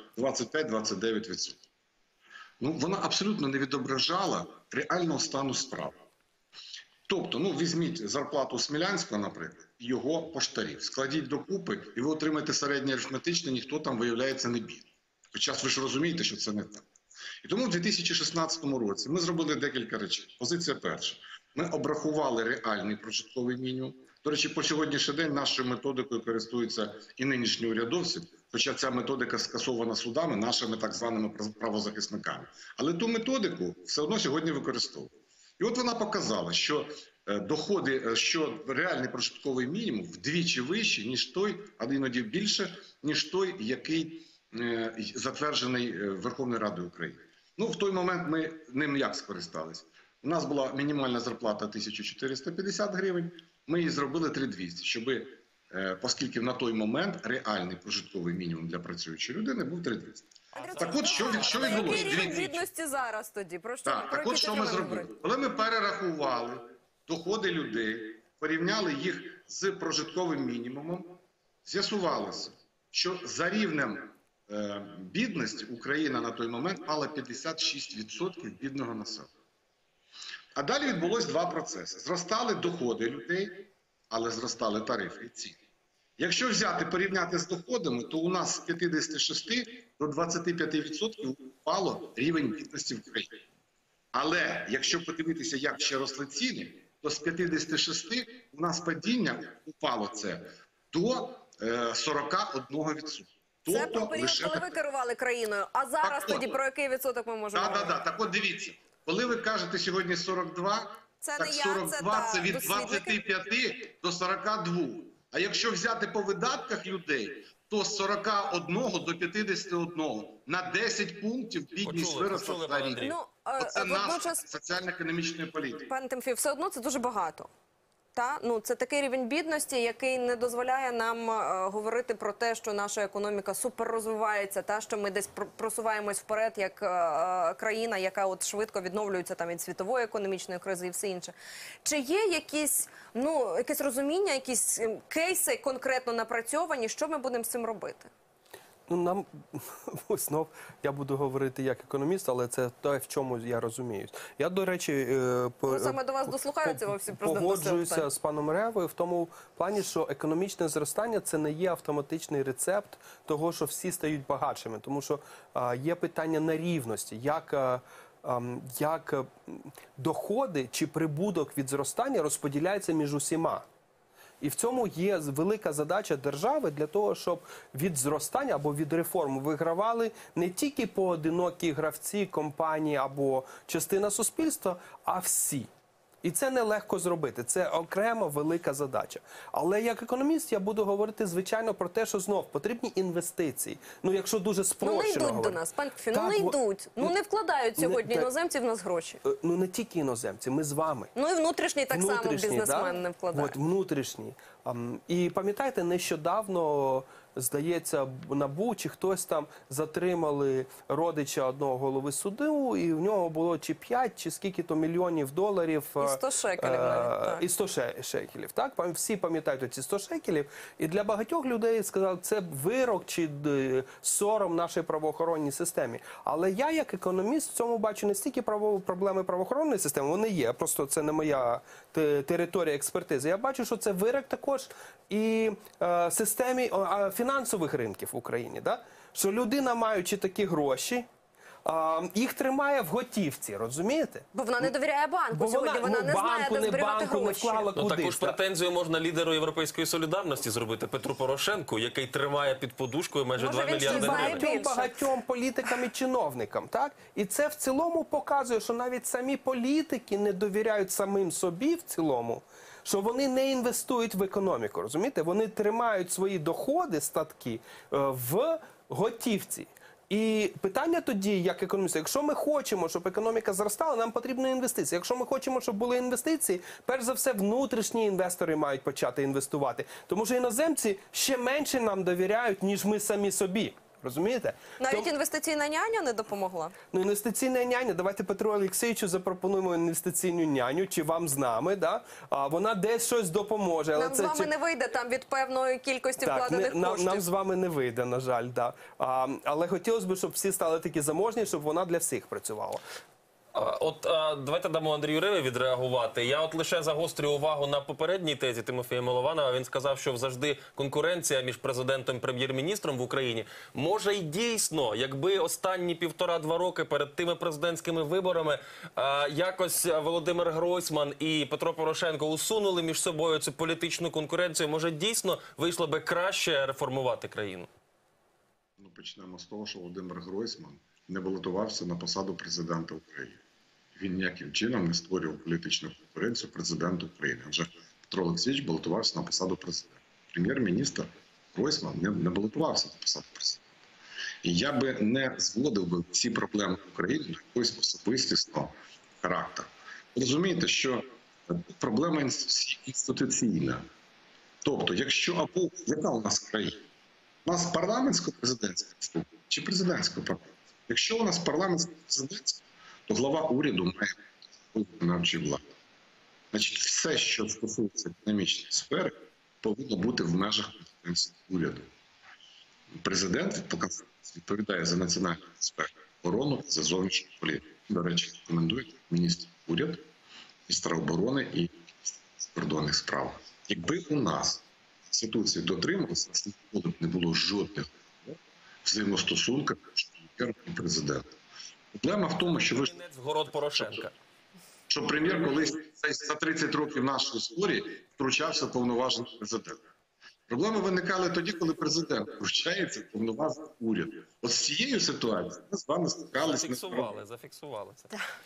25-29%. Ну, вона абсолютно не відображала реального стану справ. Тобто, візьміть зарплату Смілянського, наприклад, і його поштарів, складіть докупи, і ви отримаєте середнє арифметичне, ніхто там, виявляється, не бідний. Хоча ви ж розумієте, що це не так. І тому в 2016 році ми зробили декілька речей. Позиція перша. Ми обрахували реальний прожитковий мінімум. До речі, по сьогоднішній день нашою методикою користуються і нинішні урядовці, хоча ця методика скасована судами, нашими так званими правозахисниками. Але ту методику все одно сьогодні використовують. І от вона показала, що доходи, що реальний прожитковий мінімум вдвічі вищий, ніж той, а іноді більше, ніж той, який затверджений Верховною Радою України. В той момент ми ним як скористалися? У нас була мінімальна зарплата 1450 гривень, ми її зробили 3200, щоб, оскільки на той момент реальний прожитковий мінімум для працюючої людини був 3200. Так от, що відбулося? Який рівень бідності зараз тоді? Про що, Так от, що ми зробили? Коли ми перерахували доходи людей, порівняли їх з прожитковим мінімумом, з'ясувалося, що за рівнем бідності Україна на той момент мала 56% бідного населення. А далі відбулось два процеси. Зростали доходи людей, але зростали тарифи і ціни. Якщо взяти, порівняти з доходами, то у нас з 56 до 25% впало рівень бідності в країні. Але якщо подивитися, як ще росли ціни, то з 56 у нас падіння упало це до 41%. Це про період, коли ви керували країною. А зараз тоді про який відсоток ми можемо говорити? Так от дивіться. Коли ви кажете сьогодні 42, Це так не я, 42 це це від дослідники. 25 до 42. А якщо взяти по видатках людей, то з 41 до 51. На 10 пунктів бідність Почули, виросла пане за рік. Андрій. Ну, Оце наша водночас, соціально-економічної політики. пане Тимофію, все одно це дуже багато. Ну, це такий рівень бідності, який не дозволяє нам говорити про те, що наша економіка супер розвивається, що ми десь просуваємось вперед як країна, яка от швидко відновлюється там від світової економічної кризи і все інше. Чи є якісь, якесь розуміння, якісь кейси конкретно напрацьовані, що ми будемо з цим робити? Нам знов я буду говорити як економіст, але це те, в чому я розуміюсь. Я, до речі, Саме до вас дослухаються в Офісі Президента. погоджуюся з паном Ревою в тому плані, що економічне зростання – це не є автоматичний рецепт того, що всі стають багатшими. Тому що є питання на рівності, як доходи чи прибуток від зростання розподіляються між усіма. І в цьому є велика задача держави для того, щоб від зростання або від реформ вигравали не тільки поодинокі гравці, компанії або частина суспільства, а всі. І це нелегко зробити. Це окрема велика задача. Але як економіст я буду говорити, звичайно, про те, що знов потрібні інвестиції. Якщо дуже спрощено не йдуть говорити. до нас, пан Тимофій, не йдуть. Не вкладають сьогодні іноземці в нас гроші. Не тільки іноземці, ми з вами. І внутрішні так само бізнесмени не вкладають. Внутрішні. І пам'ятаєте, нещодавно, здається, НАБУ чи хтось там затримали родича одного голови суду, і в нього було чи 5, чи скільки-то мільйонів доларів. І 100 шекелів навіть. Так. І 100 шекелів, так? Всі пам'ятають ці 100 шекелів. І для багатьох людей сказали, це вирок чи сором нашій правоохоронній системі. Але я, як економіст, в цьому бачу не стільки проблеми правоохоронної системи, вони є, просто це не моя територія експертизи. Я бачу, що це вирок також і системі фінансових ринків в Україні. Да? Що людина, маючи такі гроші, їх тримає в готівці, розумієте? Бо вона не довіряє банку. Сьогодні вона не знає, де зберігати гроші. Таку ж претензію можна лідеру Європейської солідарності зробити Петру Порошенку, який тримає під подушкою майже 2 мільярди гривень. Багатьом політикам і чиновникам, так? І це в цілому показує, що навіть самі політики не довіряють самим собі в цілому, що вони не інвестують в економіку, розумієте? Вони тримають свої доходи, статки в готівці. І питання тоді, як економіста, якщо ми хочемо, щоб економіка зростала, нам потрібні інвестиції. Якщо ми хочемо, щоб були інвестиції, перш за все, внутрішні інвестори мають почати інвестувати. Тому що іноземці ще менше нам довіряють, ніж ми самі собі. Розумієте? Навіть інвестиційна няня не допомогла? Інвестиційна няня, давайте Петру Олексійовичу запропонуємо інвестиційну няню, чи вам з нами, да? Вона десь щось допоможе. Але нам з вами не вийде там від певної кількості вкладених коштів. Нам з вами не вийде, на жаль, да. Але хотілося б, щоб всі стали такі заможні, щоб вона для всіх працювала. Давайте дамо Андрію Реві відреагувати. Я лише загострю увагу на попередній тезі Тимофія Милованова. Він сказав, що завжди конкуренція між президентом і прем'єр-міністром в Україні. Може й дійсно, якби останні 1,5-2 роки перед тими президентськими виборами якось Володимир Гройсман і Петро Порошенко усунули між собою цю політичну конкуренцію, може дійсно вийшло би краще реформувати країну? Почнемо з того, що Володимир Гройсман не балотувався на посаду президента України. Він ніяким чином не створював політичну конкуренцію президенту України. Адже Петро Олексійович балотувався на посаду президента. Прем'єр-міністр Гройсман не балотувався на посаду президента. І я би не зводив би всі проблеми України до якогось особистісного характеру. Розумієте, що проблема інституційна. Тобто, якщо або яка у нас країна? У нас парламентсько-президентська республіка чи президентсько-парламентська? Якщо у нас парламентсько-президентська, то глава уряду має виконавчу владу. Значить, все, що стосується економічної сфери, повинно бути в межах компетенції уряду. Президент відповідає за національну безпеку, оборону, за зовнішню політику. До речі, рекомендують міністр уряду, міністра оборони і закордонних справ. Якби у нас Конституції дотрималися, ніколи б не було жодних взаємостосунків між прем'єром і президентом. Проблема в тому, що ви ж город Порошенка. Що прем'єр колись за 30 років нашої історії втручався в повноваження президента. Проблеми виникали тоді, коли президент втручається в повноваження уряду. От з цією ситуацією ми з вами стикалися. Зафіксували це.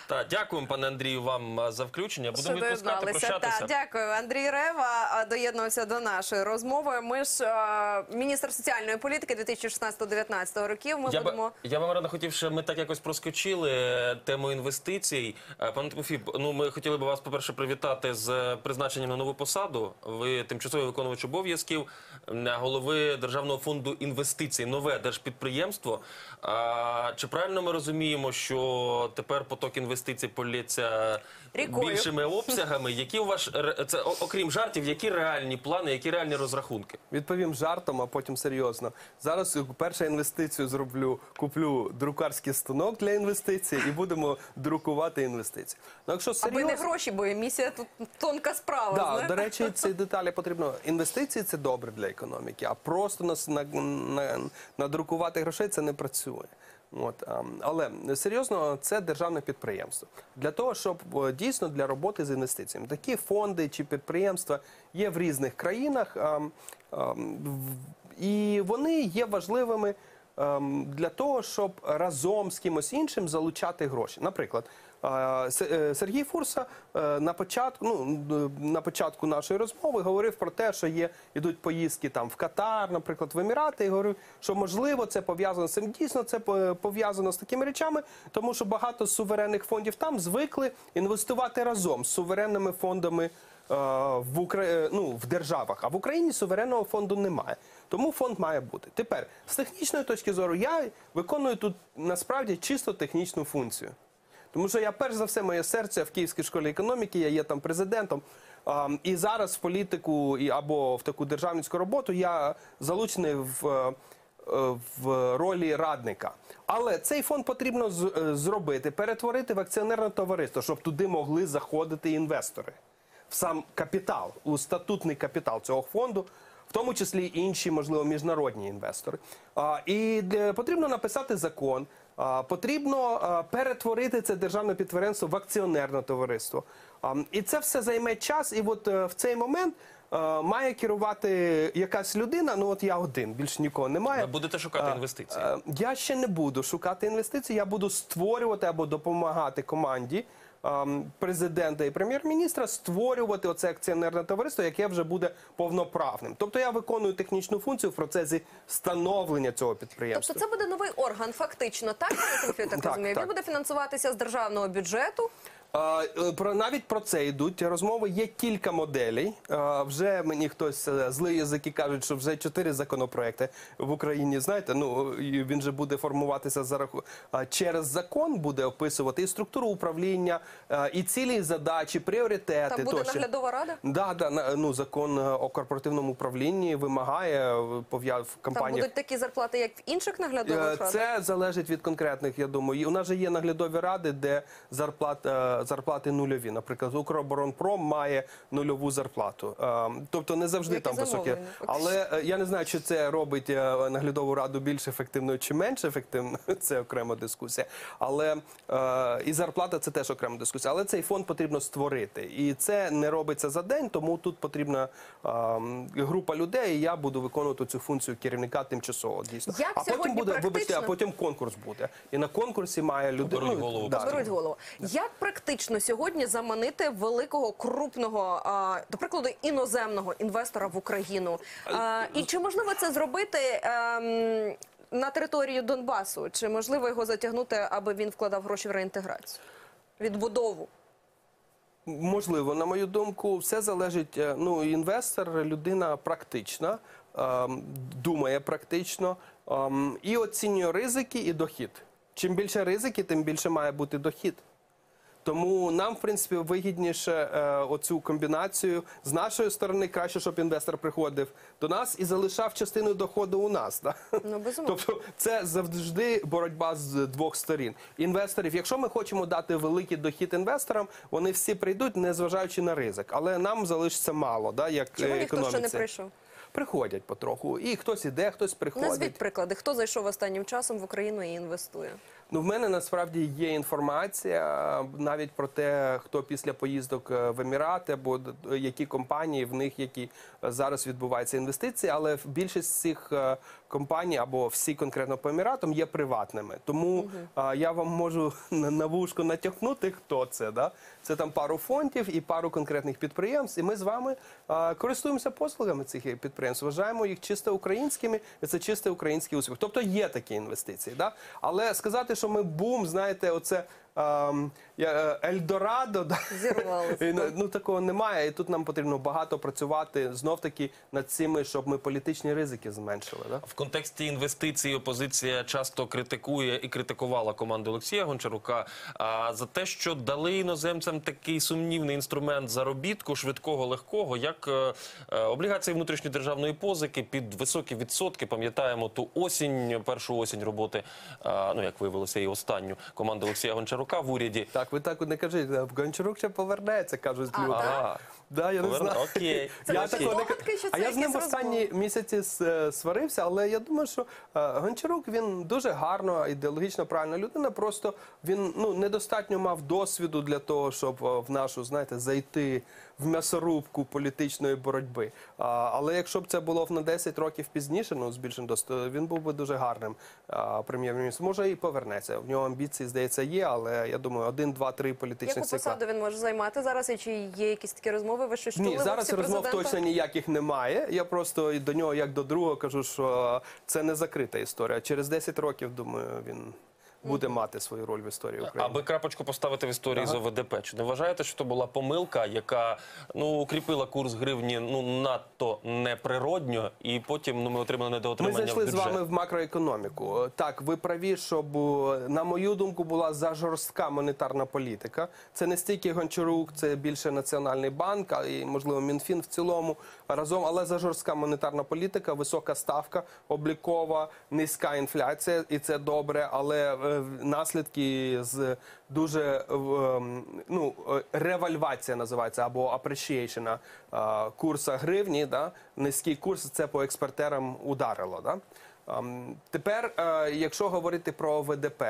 Так, дякуємо, пане Андрію, вам за включення. Будемо Що відпускати, доєдналися. прощатися. Так, дякую. Андрій Рева доєднувався до нашої розмови. Ми ж міністр соціальної політики 2016-2019 років. Ми будемо... Я вам рано хотів, що ми так якось проскочили тему інвестицій. Пане Тимофій, ну ми хотіли б вас, по-перше, привітати з призначенням на нову посаду. Ви тимчасовий виконувач обов'язків голови Державного фонду інвестицій, нове держпідприємство. Чи правильно ми розуміємо, що тепер поток інвестицій полється Рікою. більшими обсягами? Які у вас, це, окрім жартів, які реальні плани, які реальні розрахунки? Відповім жартом, а потім серйозно. Зараз першу інвестицію зроблю, куплю друкарський станок для інвестицій і будемо друкувати інвестиції. Ну, якщо Аби не серйозно, гроші, бо місія тут тонка справа. да, знаєте? до речі, ці деталі потрібно. Інвестиції – це добре для економіки, а просто надрукувати грошей – це не працює. От, але серйозно, це державне підприємство. Для того, щоб дійсно для роботи з інвестиціями. Такі фонди чи підприємства є в різних країнах, і вони є важливими для того, щоб разом з кимось іншим залучати гроші. Наприклад, Сергій Фурса на початку нашої розмови говорив про те, що йдуть поїздки там в Катар, наприклад, в Емірати, і говорив, що можливо це пов'язано з цим. Дійсно, це пов'язано з такими речами, тому що багато суверенних фондів там звикли інвестувати разом з суверенними фондами в державах. А в Україні суверенного фонду немає. Тому фонд має бути. Тепер, з технічної точки зору, я виконую тут насправді чисто технічну функцію. Тому що я, перш за все, моє серце в Київській школі економіки, я є там президентом. І зараз в політику або в таку державницьку роботу я залучений в ролі радника. Але цей фонд потрібно зробити, перетворити в акціонерне товариство, щоб туди могли заходити інвестори. В сам капітал, у статутний капітал цього фонду, в тому числі і інші, можливо, міжнародні інвестори. І потрібно написати закон, потрібно перетворити це державне підприємство в акціонерне товариство. І це все займе час, і от в цей момент має керувати якась людина, ну от я один, більше нікого немає. Ви будете шукати інвестиції? Я ще не буду шукати інвестиції, я буду створювати або допомагати команді президента і прем'єр-міністра створювати оце акціонерне товариство, яке вже буде повноправним. Тобто я виконую технічну функцію в процесі становлення цього підприємства. Тобто це буде новий орган, фактично, так? Я так розумію? Він буде фінансуватися з державного бюджету. Навіть про це йдуть розмови. Є кілька моделей. Вже мені хтось злі язики кажуть, що вже 4 законопроекти в Україні. Знаєте, він же буде формуватися через закон, буде описувати і структуру управління, і цілі, і задачі, пріоритети. Там буде наглядова рада? Да, закон о корпоративному управлінні вимагає в компаніях. Там будуть такі зарплати, як в інших наглядових радах? Це залежить від конкретних, я думаю. У нас же є наглядові ради, де зарплати нульові. Наприклад, Укроборонпром має нульову зарплату. Тобто не завжди Які там високі. замовлення? Але я не знаю, чи це робить наглядову раду більш ефективною чи менш ефективною. Це окрема дискусія. Але і зарплата – це теж окрема дискусія. Але цей фонд потрібно створити. І це не робиться за день, тому тут потрібна група людей, і я буду виконувати цю функцію керівника тимчасово, дійсно. Як А потім сьогодні буде, практично? вибачте, а потім конкурс буде. І на конкурсі має людина... Оберуть голову. Беруть голову. Як практично сьогодні заманити великого, крупного, до прикладу, іноземного інвестора в Україну? І чи можливо це зробити на територію Донбасу? Чи можливо його затягнути, аби він вкладав гроші в реінтеграцію? Відбудову? Можливо, на мою думку, все залежить. Інвестор – людина практична, думає практично і оцінює ризики і дохід. Чим більше ризики, тим більше має бути дохід. Тому нам, в принципі, вигідніше оцю комбінацію. З нашої сторони краще, щоб інвестор приходив до нас і залишав частину доходу у нас. Да? Ну, безумовно. Тобто це завжди боротьба з двох сторін. Інвесторів, якщо ми хочемо дати великий дохід інвесторам, вони всі прийдуть, незважаючи на ризик. Але нам залишиться мало, да, як Чому ніхто економіці. ще не прийшов? Приходять потроху. І хтось іде, хтось приходить. Назвіть приклади. Хто зайшов останнім часом в Україну і інвестує? Ну, в мене насправді є інформація навіть про те, хто після поїздок в Емірати або які компанії, в них які зараз відбуваються інвестиції, але більшість з цих компаній або всі конкретно по Еміратам є приватними. Тому я вам можу на вушко натякнути, хто це. Да? Це там пару фондів і пару конкретних підприємств, і ми з вами користуємося послугами цих підприємств, вважаємо їх чисто українськими, і це чисто український успіх. Тобто є такі інвестиції. Да? Але сказати, що ми бум, знаєте, оце Ельдорадо, да? Зірвалося. Ну такого немає, і тут нам потрібно багато працювати знов-таки над цими, щоб ми політичні ризики зменшили. Да? В контексті інвестицій опозиція часто критикує і критикувала команду Олексія Гончарука за те, що дали іноземцям такий сумнівний інструмент заробітку, швидкого, легкого, як облігації внутрішньодержавної позики під високі відсотки. Пам'ятаємо ту осінь, першу осінь роботи, ну як виявилося і останню, команди Олексія Гончарука в уряді. Так, ви так не кажіть, Гончарук ще повернеться, кажуть люди. так? Да, я не знаю. Окей. Це Я ваші такого не здогадки, що А це я з ним якісь останні місяці сварився, але я думаю, що Гончарук, він дуже гарно, ідеологічно правильна людина, просто він недостатньо мав досвіду для того, щоб в нашу, знаєте, зайти в м'ясорубку політичної боротьби. Але якщо б це було на 10 років пізніше, збільшено досить, він був би дуже гарним прем'єр-міністром. Може і повернеться. В нього амбіції, здається, є, але я думаю, 1, 2, 3 політичних Яку цикла. посаду він може займати зараз? І чи є якісь такі розмови? Ви щось чули Ні, в зараз офісі розмов президента? точно ніяких немає. Я просто до нього, як до другого, кажу, що це не закрита історія. Через 10 років, думаю, він буде мати свою роль в історії України. Аби крапочку поставити в історії з ОВДП, чи не вважаєте, що це була помилка, яка укріпила курс гривні надто неприродньо, і потім ми отримали Ми недоотримання в зайшли бюджет? з вами в макроекономіку. Так, ви праві, щоб, на мою думку, була зажорстка монетарна політика. Це не стільки Гончарук, це більше Національний банк, і, можливо, Мінфін в цілому разом, але зажорстка монетарна політика, висока ставка, облікова, низька інфляція, і це добре, але наслідки з дуже, ревальвація називається, або appreciation курсу гривні, да? Низький курс, це по експортерам ударило. Да? Тепер, якщо говорити про ВДП,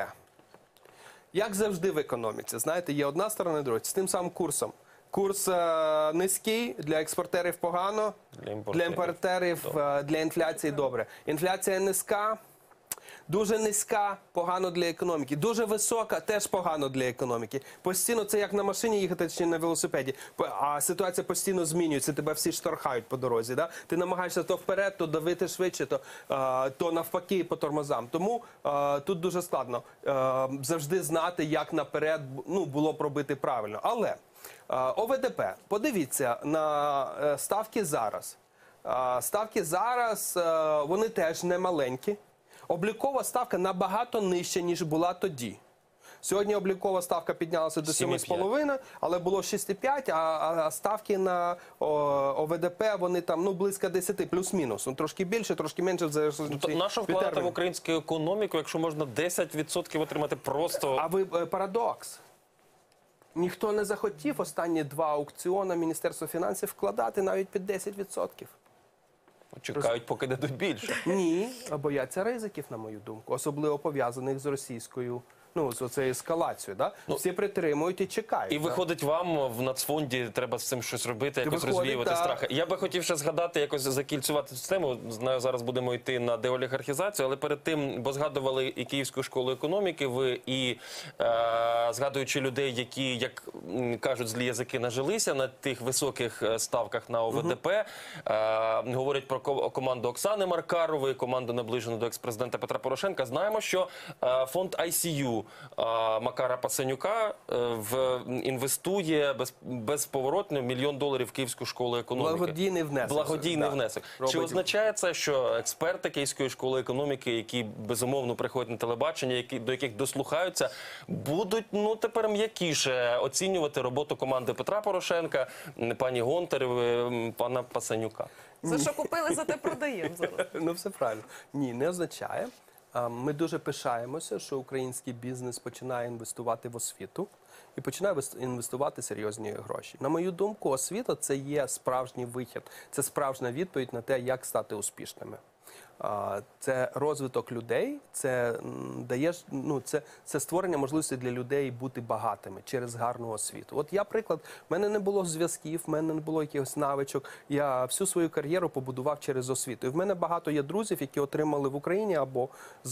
як завжди в економіці, знаєте, є одна сторона, друга, з тим самим курсом. Курс низький, для експортерів погано, для імпортерів, для інфляції добре. Інфляція низька, дуже низька, погано для економіки. Дуже висока, теж погано для економіки. Постійно це як на машині їхати чи на велосипеді. А ситуація постійно змінюється, тебе всі шторхають по дорозі. Да? Ти намагаєшся то вперед, то давити швидше, то навпаки по тормозам. Тому тут дуже складно завжди знати, як наперед було б робити правильно. Але ОВДП, подивіться на ставки зараз. Ставки зараз, вони теж не маленькі. Облікова ставка набагато нижча, ніж була тоді. Сьогодні облікова ставка піднялася до 7,5, але було 6,5, а ставки на ОВДП, вони там близько 10, плюс-мінус. Трошки більше, трошки менше. Нащо вкладати в українську економіку, якщо можна 10% отримати просто... А ви парадокс. Ніхто не захотів останні 2 аукціони Міністерства фінансів вкладати навіть під 10%. Чекають, поки дадуть більше. Ні, бояться ризиків, на мою думку, особливо пов'язаних з російською, з оцею ескалацією. Да? Всі притримують і чекають. І виходить, вам в Нацфонді треба з цим щось робити, якось розвіювати страхи. Я би хотів ще згадати, якось закільцювати систему. Знаю, зараз будемо йти на деолігархізацію, але перед тим, бо згадували і Київську школу економіки, ви і згадуючи людей, які, як кажуть, злі язики нажилися на тих високих ставках на ОВДП, говорять про команду Оксани Маркарової, команду наближену до екс-президента Петра Порошенка. Знаємо, що фонд ICU Макара Пасенюка інвестує безповоротно $1 мільйон в Київську школу економіки. Благодійний внесок. Благодійний внесок. Чи означає це, що експерти Київської школи економіки, які безумовно приходять на телебачення, до яких дослухаються, будуть тепер м'якіше оцінювати роботу команди Петра Порошенка, пані Гонтаревої, пана Пасенюка? За що купили, за те продаємо зараз. Все правильно. Ні, не означає. Ми дуже пишаємося, що український бізнес починає інвестувати в освіту і починає інвестувати серйозні гроші. На мою думку, освіта – це є справжній вихід, це справжня відповідь на те, як стати успішними. Це розвиток людей, це дає, це створення можливості для людей бути багатими через гарну освіту. От я приклад, в мене не було зв'язків, в мене не було якихось навичок. Я всю свою кар'єру побудував через освіту. І в мене багато є друзів, які отримали в Україні або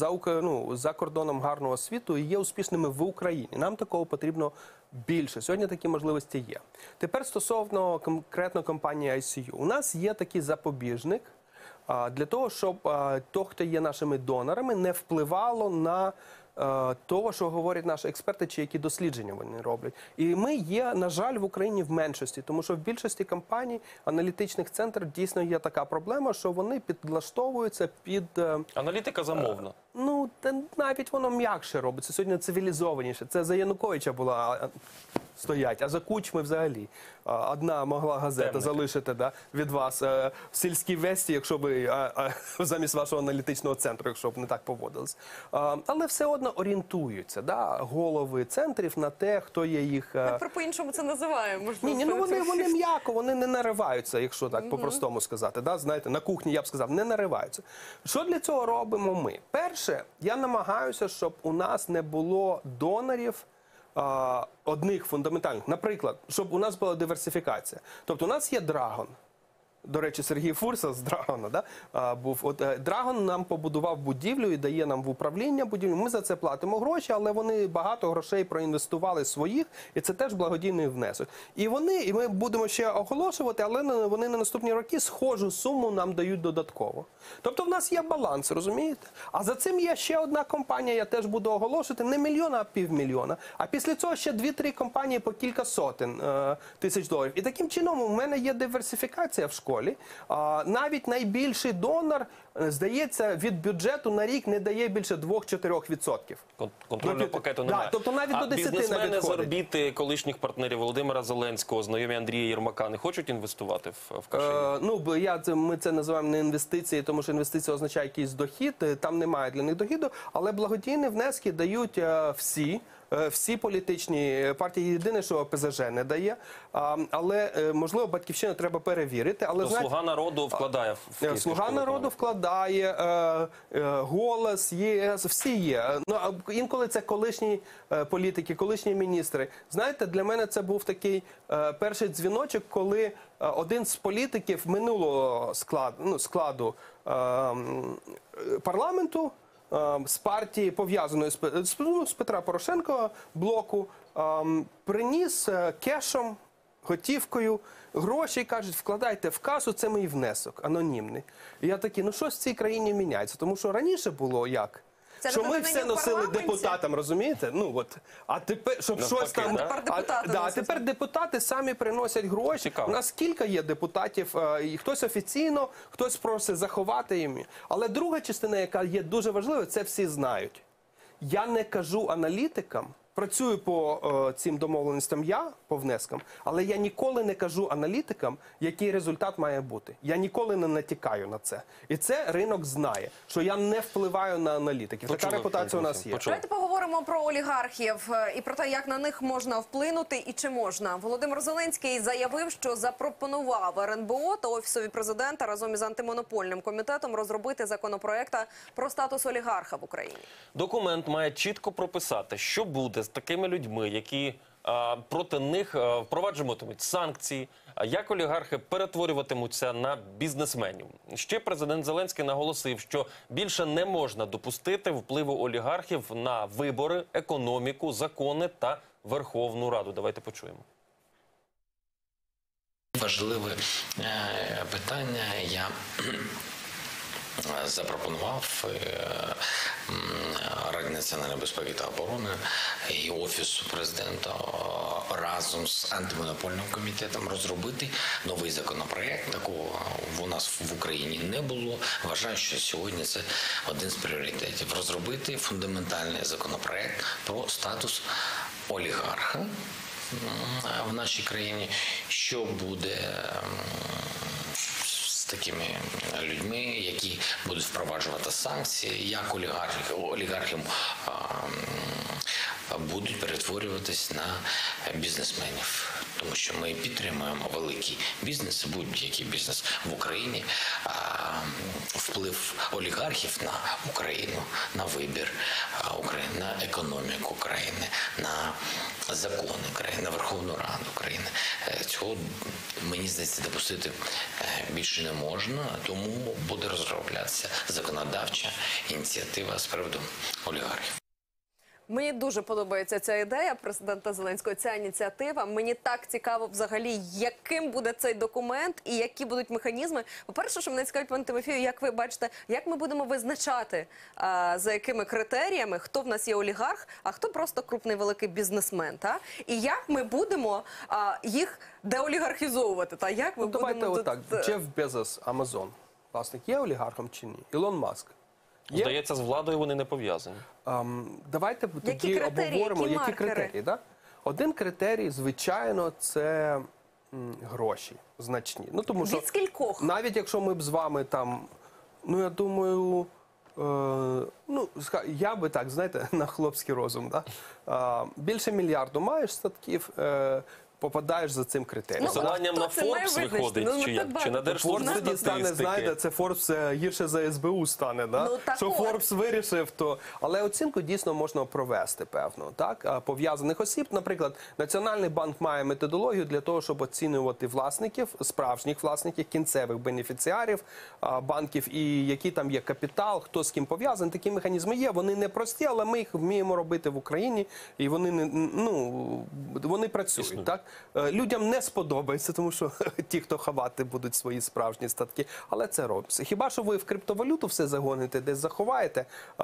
за кордоном гарну освіту і є успішними в Україні. Нам такого потрібно більше. Сьогодні такі можливості є. Тепер стосовно конкретно компанії ICU. У нас є такий запобіжник, для того, щоб то, хто є нашими донорами, не впливало на того, що говорять наші експерти, чи які дослідження вони роблять. І ми є, на жаль, в Україні в меншості, тому що в більшості компаній, аналітичних центрів дійсно є така проблема, що вони підлаштовуються під... Аналітика замовна. Навіть воно м'якше робиться, сьогодні цивілізованіше. Це за Януковича була стоять, а за Кучми взагалі. Одна могла газета залишити від вас в сільській весті, якщо ви замість вашого аналітичного центру, якщо б не так поводились. Але все одно орієнтуються, голови центрів на те, хто є їх... Тепер по-іншому це називаємо. Вони м'яко, вони не нариваються, якщо так по-простому сказати. Знаєте, на кухні, я б сказав, не нариваються. Що для цього робимо ми? Перше, я намагаюся, щоб у нас не було донорів одних фундаментальних. Наприклад, щоб у нас була диверсифікація. Тобто у нас є Драгон. До речі, Сергій Фурса з Драгона був. От Драгон нам побудував будівлю і дає нам в управління будівлю. Ми за це платимо гроші, але вони багато грошей проінвестували своїх, і це теж благодійний внесок. І ми будемо ще оголошувати, але вони на наступні роки схожу суму нам дають додатково. Тобто в нас є баланс, розумієте? А за цим є ще одна компанія, я теж буду оголошувати, не мільйона, а півмільйона. А після цього ще 2-3 компанії по кілька сотень тисяч доларів. І таким чином у мене є диверсифікація в школі. Навіть найбільший донор, здається, від бюджету на рік не дає більше 2-4%. Контрольного пакету немає. Тобто навіть до 10 не відходить. Бізнесмени з орбіти колишніх партнерів Володимира Зеленського, знайомі Андрія Єрмака, не хочуть інвестувати в Кашині? Ми це називаємо не інвестиції, тому що інвестиція означає якийсь дохід, там немає для них доходу, але благодійні внески дають всі політичні партії. Єдине, що ОПЗЖ не дає, але, можливо, Батьківщину треба перевірити. Але, «Слуга народу» вкладає в Київську «Слуга школу народу» вкладає, «Голос», ЄС, всі є. Інколи це колишні політики, колишні міністри. Знаєте, для мене це був такий перший дзвіночок, коли один з політиків минулого складу парламенту, з партії, пов'язаної з Петра Порошенка, блоку, приніс кешом, готівкою гроші і кажуть, вкладайте в касу, це мій внесок, анонімний. І я такий, що в цій країні міняється? Тому що раніше було як? Це що ми все носили депутатам, розумієте? А тепер, щоб щось там... А тепер депутати самі приносять гроші. Цікаво. У нас кілька є депутатів, і хтось офіційно, хтось просить заховати їм. Але друга частина, яка є дуже важливою, це всі знають. Я не кажу аналітикам, працюю по цим домовленостям по внескам, але я ніколи не кажу аналітикам, який результат має бути. Я ніколи не натякаю на це. І це ринок знає, що я не впливаю на аналітиків. Така репутація у нас є. Давайте поговоримо про олігархів і про те, як на них можна вплинути і чи можна. Володимир Зеленський заявив, що запропонував РНБО та Офісові президента разом із антимонопольним комітетом розробити законопроект про статус олігарха в Україні. Документ має чітко прописати, що буде з такими людьми, які проти них впроваджуватимуть санкції, як олігархи перетворюватимуться на бізнесменів. Ще президент Зеленський наголосив, що більше не можна допустити впливу олігархів на вибори, економіку, закони та Верховну Раду. Давайте почуємо. Важливе питання. Я запропонував Раді національної безпеки та оборони і Офісу президента разом з антимонопольним комітетом розробити новий законопроект. Такого у нас в Україні не було. Вважаю, що сьогодні це один з пріоритетів. Розробити фундаментальний законопроект про статус олігарха в нашій країні, що буде з такими людьми, які будуть впроваджувати санкції, як олігархам будуть перетворюватись на бізнесменів. Тому що ми підтримуємо великий бізнес, будь-який бізнес в Україні, вплив олігархів на Україну, на вибір України, на економіку країни, на закони країни, на Верховну Раду України. Цього, мені здається, допустити більше не можна, тому буде розроблятися законодавча ініціатива з приводу олігархів. Мені дуже подобається ця ідея президента Зеленського, ця ініціатива. Мені так цікаво взагалі, яким буде цей документ і які будуть механізми. По-перше, що мене цікавить, пане Тимофію, як ви бачите, як ми будемо визначати, за якими критеріями, хто в нас є олігарх, а хто просто крупний великий бізнесмен, та? І як ми будемо їх деолігархізовувати, та? Як ми Давайте будемо отак. Джеф Безос, Амазон, власник, є олігархом чи ні? Ілон Маск. Є? Здається, з владою вони не пов'язані. Давайте тоді критерії, обговоримо, які які маркери? критерії. Да? Один критерій, звичайно, це гроші значні. Ну, тому що Від скількох? навіть якщо ми б з вами там, ну, я думаю, я би так, знаєте, на хлопський розум, да? Більше мільярду маєш статків, попадаєш за цим критерієм. Посиланням на хто це має Forbes визначити? виходить, Ну, чи так як? Чи багато. на Держслужбу Forbes тоді стане, знаєте, статистики? це Forbes гірше за СБУ стане, да? Ну, так Що от. Forbes вирішив, то... Але оцінку дійсно можна провести, певно, так? Пов'язаних осіб, наприклад, Національний банк має методологію для того, щоб оцінювати власників, справжніх власників, кінцевих бенефіціарів банків і який там є капітал, хто з ким пов'язаний. Такі механізми є, вони не прості, але ми їх вміємо робити в Україні, і вони, вони працюють, так? Людям не сподобається, тому що ті, хто ховати будуть свої справжні статки, але це робиться. Хіба що ви в криптовалюту все загоните, десь заховаєте,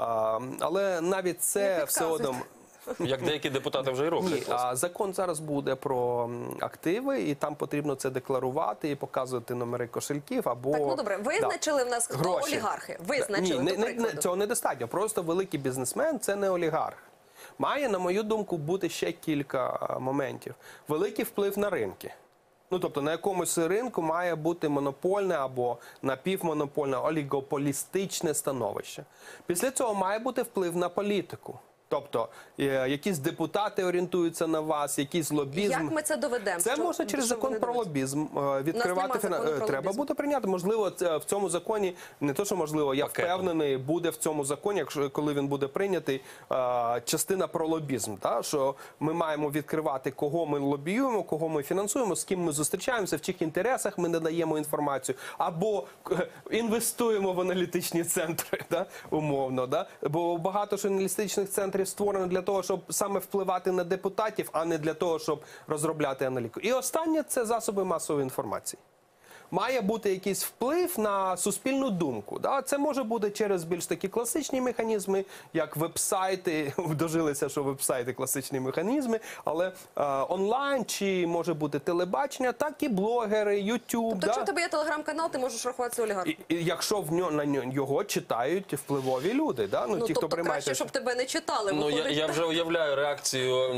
але навіть це все одно... Як деякі депутати вже й роблять. Ні, закон зараз буде про активи, і там потрібно це декларувати і показувати номери кошельків або... Так, ну добре, визначили в нас, хто Гроші. олігархи? Визначили, Ні, до прикладу. цього недостатньо. Просто великий бізнесмен – це не олігарх. Має, на мою думку, бути ще кілька моментів. Великий вплив на ринки. Ну, тобто, на якомусь ринку має бути монопольне або напівмонопольне, олігополістичне становище. Після цього має бути вплив на політику. Тобто, якісь депутати орієнтуються на вас, якийсь лобізм. Як ми це доведемо? Це можна через закон про лобізм відкривати. Треба буде прийняти. Можливо, в цьому законі, не то, що можливо, я впевнений, буде в цьому законі, якщо коли він буде прийнятий, частина про лобізм. Та? Що ми маємо відкривати, кого ми лобіюємо, кого ми фінансуємо, з ким ми зустрічаємося, в чиїх інтересах ми надаємо інформацію, або інвестуємо в аналітичні центри, да? Умовно. Да? Бо багато ж аналітичних центрів створено для того, щоб саме впливати на депутатів, а не для того, щоб розробляти аналітику. І останнє – це засоби масової інформації. Має бути якийсь вплив на суспільну думку. Да? Це може бути через більш такі класичні механізми, як веб-сайти, дожилися, що веб-сайти – класичні механізми, але онлайн, чи може бути телебачення, так і блогери, YouTube. Тобто, якщо в тебе є телеграм-канал, ти можеш рахуватися олігархом? І якщо на його читають впливові люди, да? Ну, ті, хто тобто приймає краще, щоб тебе не читали. Ну, виходить, я так? вже уявляю реакцію,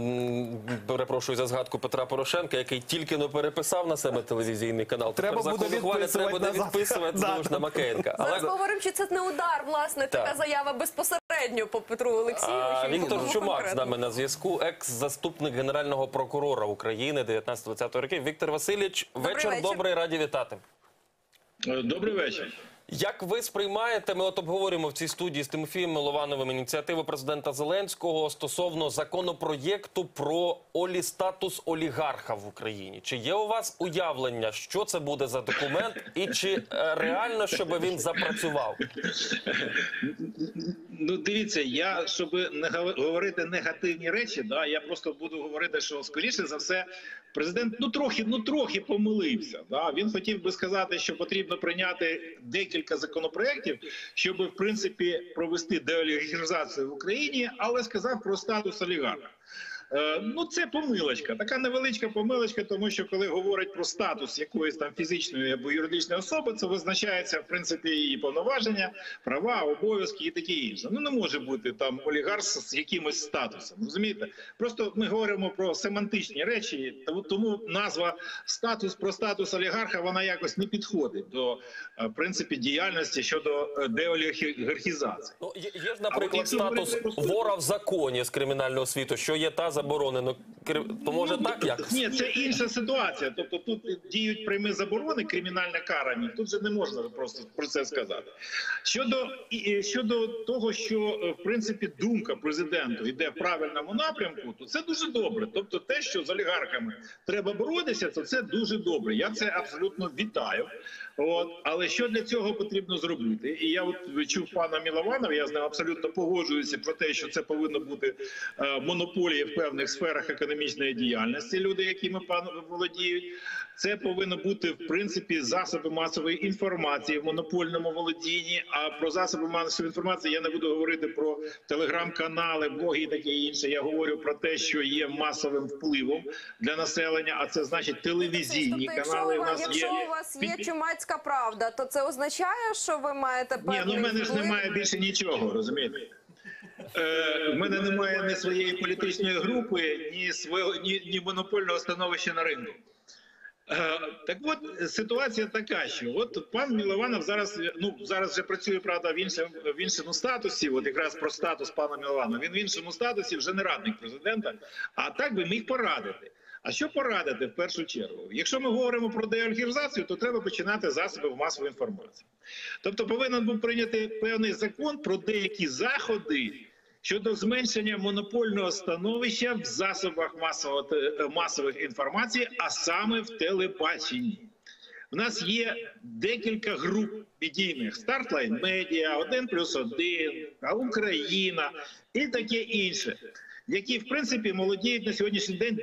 перепрошую за згадку, Петра Порошенка, який тільки не переписав на себе телевізійний канал. Треба Тепер буде закон ухвалять, треба буде назад. відписувати знову ж на Макеєнка. Зараз поговоримо, чи це не удар, власне, така заява безпосередньо по Петру Олексійовичу. Віктор Кому Чумак з конкретно? нами на зв'язку, екс-заступник Генерального прокурора України 19-20 років. Віктор Васильович, вечір добрий, раді вітати. Добрий вечір. Як ви сприймаєте, ми от обговорюємо в цій студії з Тимофієм Миловановим ініціативу президента Зеленського стосовно законопроєкту про статус олігарха в Україні. Чи є у вас уявлення, що це буде за документ і чи реально, щоб він запрацював? Ну, дивіться, я, щоб не говорити негативні речі, да, я просто буду говорити, що, скоріше за все, президент трохи помилився. Да. Він хотів би сказати, що потрібно прийняти декілька законопроєктів, щоб, в принципі, провести деолігархізацію в Україні, але сказав про статус олігарха. Ну, це помилочка, така невеличка помилочка, тому що коли говорять про статус якоїсь там фізичної або юридичної особи, це визначається, в принципі, її повноваження, права, обов'язки і таке інше. Ну, не може бути там олігарх з якимось статусом, розумієте? Просто ми говоримо про семантичні речі, тому назва про статус олігарха, вона якось не підходить до, в принципі, діяльності щодо деолігархізації. Ну, є ж, наприклад, статус вора в законі з кримінального світу, що є та заборонено. То може так якось? Ні, це інша ситуація. Тобто тут діють прямі заборони, кримінальне карані. Тут же не можна просто про це сказати. Щодо того, що, в принципі, думка президенту йде в правильному напрямку, то це дуже добре. Тобто те, що з олігархами треба боротися, то це дуже добре. Я це абсолютно вітаю. Але що для цього потрібно зробити? І я чув пана Милованова, я з ним абсолютно погоджуюся про те, що це повинно бути монополія в певних сферах економічної діяльності, люди, якими володіють. Це повинно бути, в принципі, засоби масової інформації в монопольному володінні. А про засоби масової інформації я не буду говорити про телеграм-канали, блоги і таке інше. Я говорю про те, що є масовим впливом для населення, а це значить телевізійні канали. Якщо у вас є Чумацька правда, то це означає, що ви маєте певний вплив? Ні, ну в мене ж немає більше нічого, розумієте? В мене немає ні своєї політичної групи, ні монопольного становища на ринку. Так от, ситуація така, що от пан Милованов зараз вже працює, правда, в іншому статусі, от якраз про статус пана Милованова, він в іншому статусі вже не радник президента, а так би міг порадити. А що порадити в першу чергу? Якщо ми говоримо про деолігархізацію, то треба починати з засобів масової інформації. Тобто повинен був прийняти певний закон про деякі заходи щодо зменшення монопольного становища в засобах масових інформації, а саме в телебаченні. У нас є декілька груп медійних: Стартлайн Медіа, 1+1, Україна і таке інше, які, в принципі, володіють на сьогоднішній день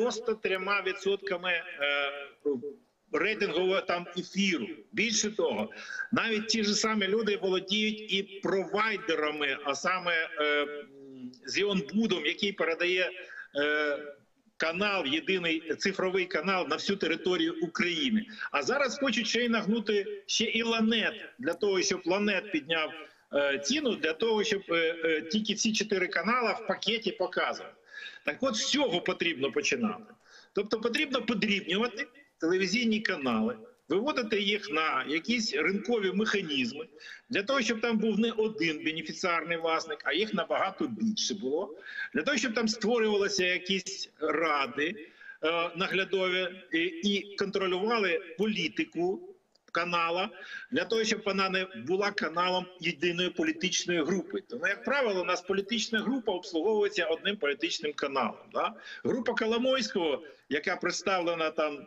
93% рейтингового там ефіру. Більше того, навіть ті ж самі люди володіють і провайдерами, а саме Зіонбудом, який передає канал, єдиний цифровий канал на всю територію України. А зараз хочуть ще й нагнути ще і Ланет, для того, щоб Ланет підняв ціну, для того, щоб тільки ці 4 канали в пакеті показували. Так от, з цього потрібно починати. Тобто потрібно подрібнювати телевізійні канали, виводити їх на якісь ринкові механізми, для того, щоб там був не один бенефіціарний власник, а їх набагато більше було, для того, щоб там створювалися якісь ради наглядові і контролювали політику канала, для того, щоб вона не була каналом єдиної політичної групи. Тому, як правило, у нас політична група обслуговується одним політичним каналом. Да? Група Коломойського, яка представлена там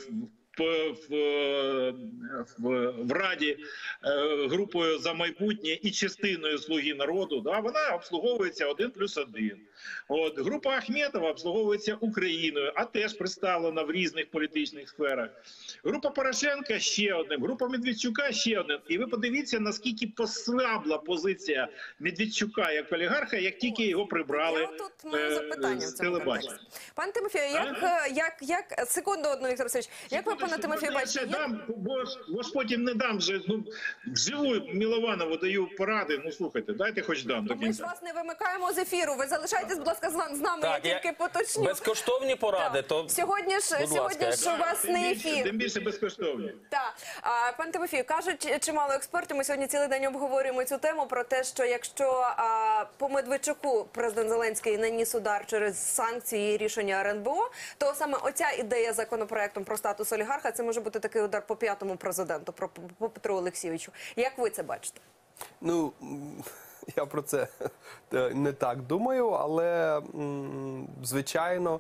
в Раді групою «За майбутнє» і частиною «Слуги народу», да, вона обслуговується 1+1. От, група Ахметова обслуговується Україною, а теж представлена в різних політичних сферах. Група Порошенка ще одним, група Медведчука ще одним. І ви подивіться, наскільки послабла позиція Медведчука як олігарха, як тільки його прибрали з телебачення. Пане Тимофію, секунду одну, Віктор Васильович, як ви, пане Тимофію, бачите? Бо ж потім не дам вже, вживу Милованову даю поради, слухайте, дайте хоч дам до кінця. Ми ж вас не вимикаємо з ефіру, ви залишайтесь, будь ласка, з нами, так, я тільки поточню. Безкоштовні поради, то, Сьогодні ж у вас не ефір. Тим більше безкоштовні. Так. Пане Тимофію, кажуть чимало експертів, ми сьогодні цілий день обговорюємо цю тему, про те, що якщо по Медведчуку президент Зеленський наніс удар через санкції і рішення РНБО, то саме оця ідея законопроектом про статус олігарха, це може бути такий удар по 5-му президенту, по Петру Олексійовичу. Як ви це бачите? Ну, я про це не так думаю, але, звичайно,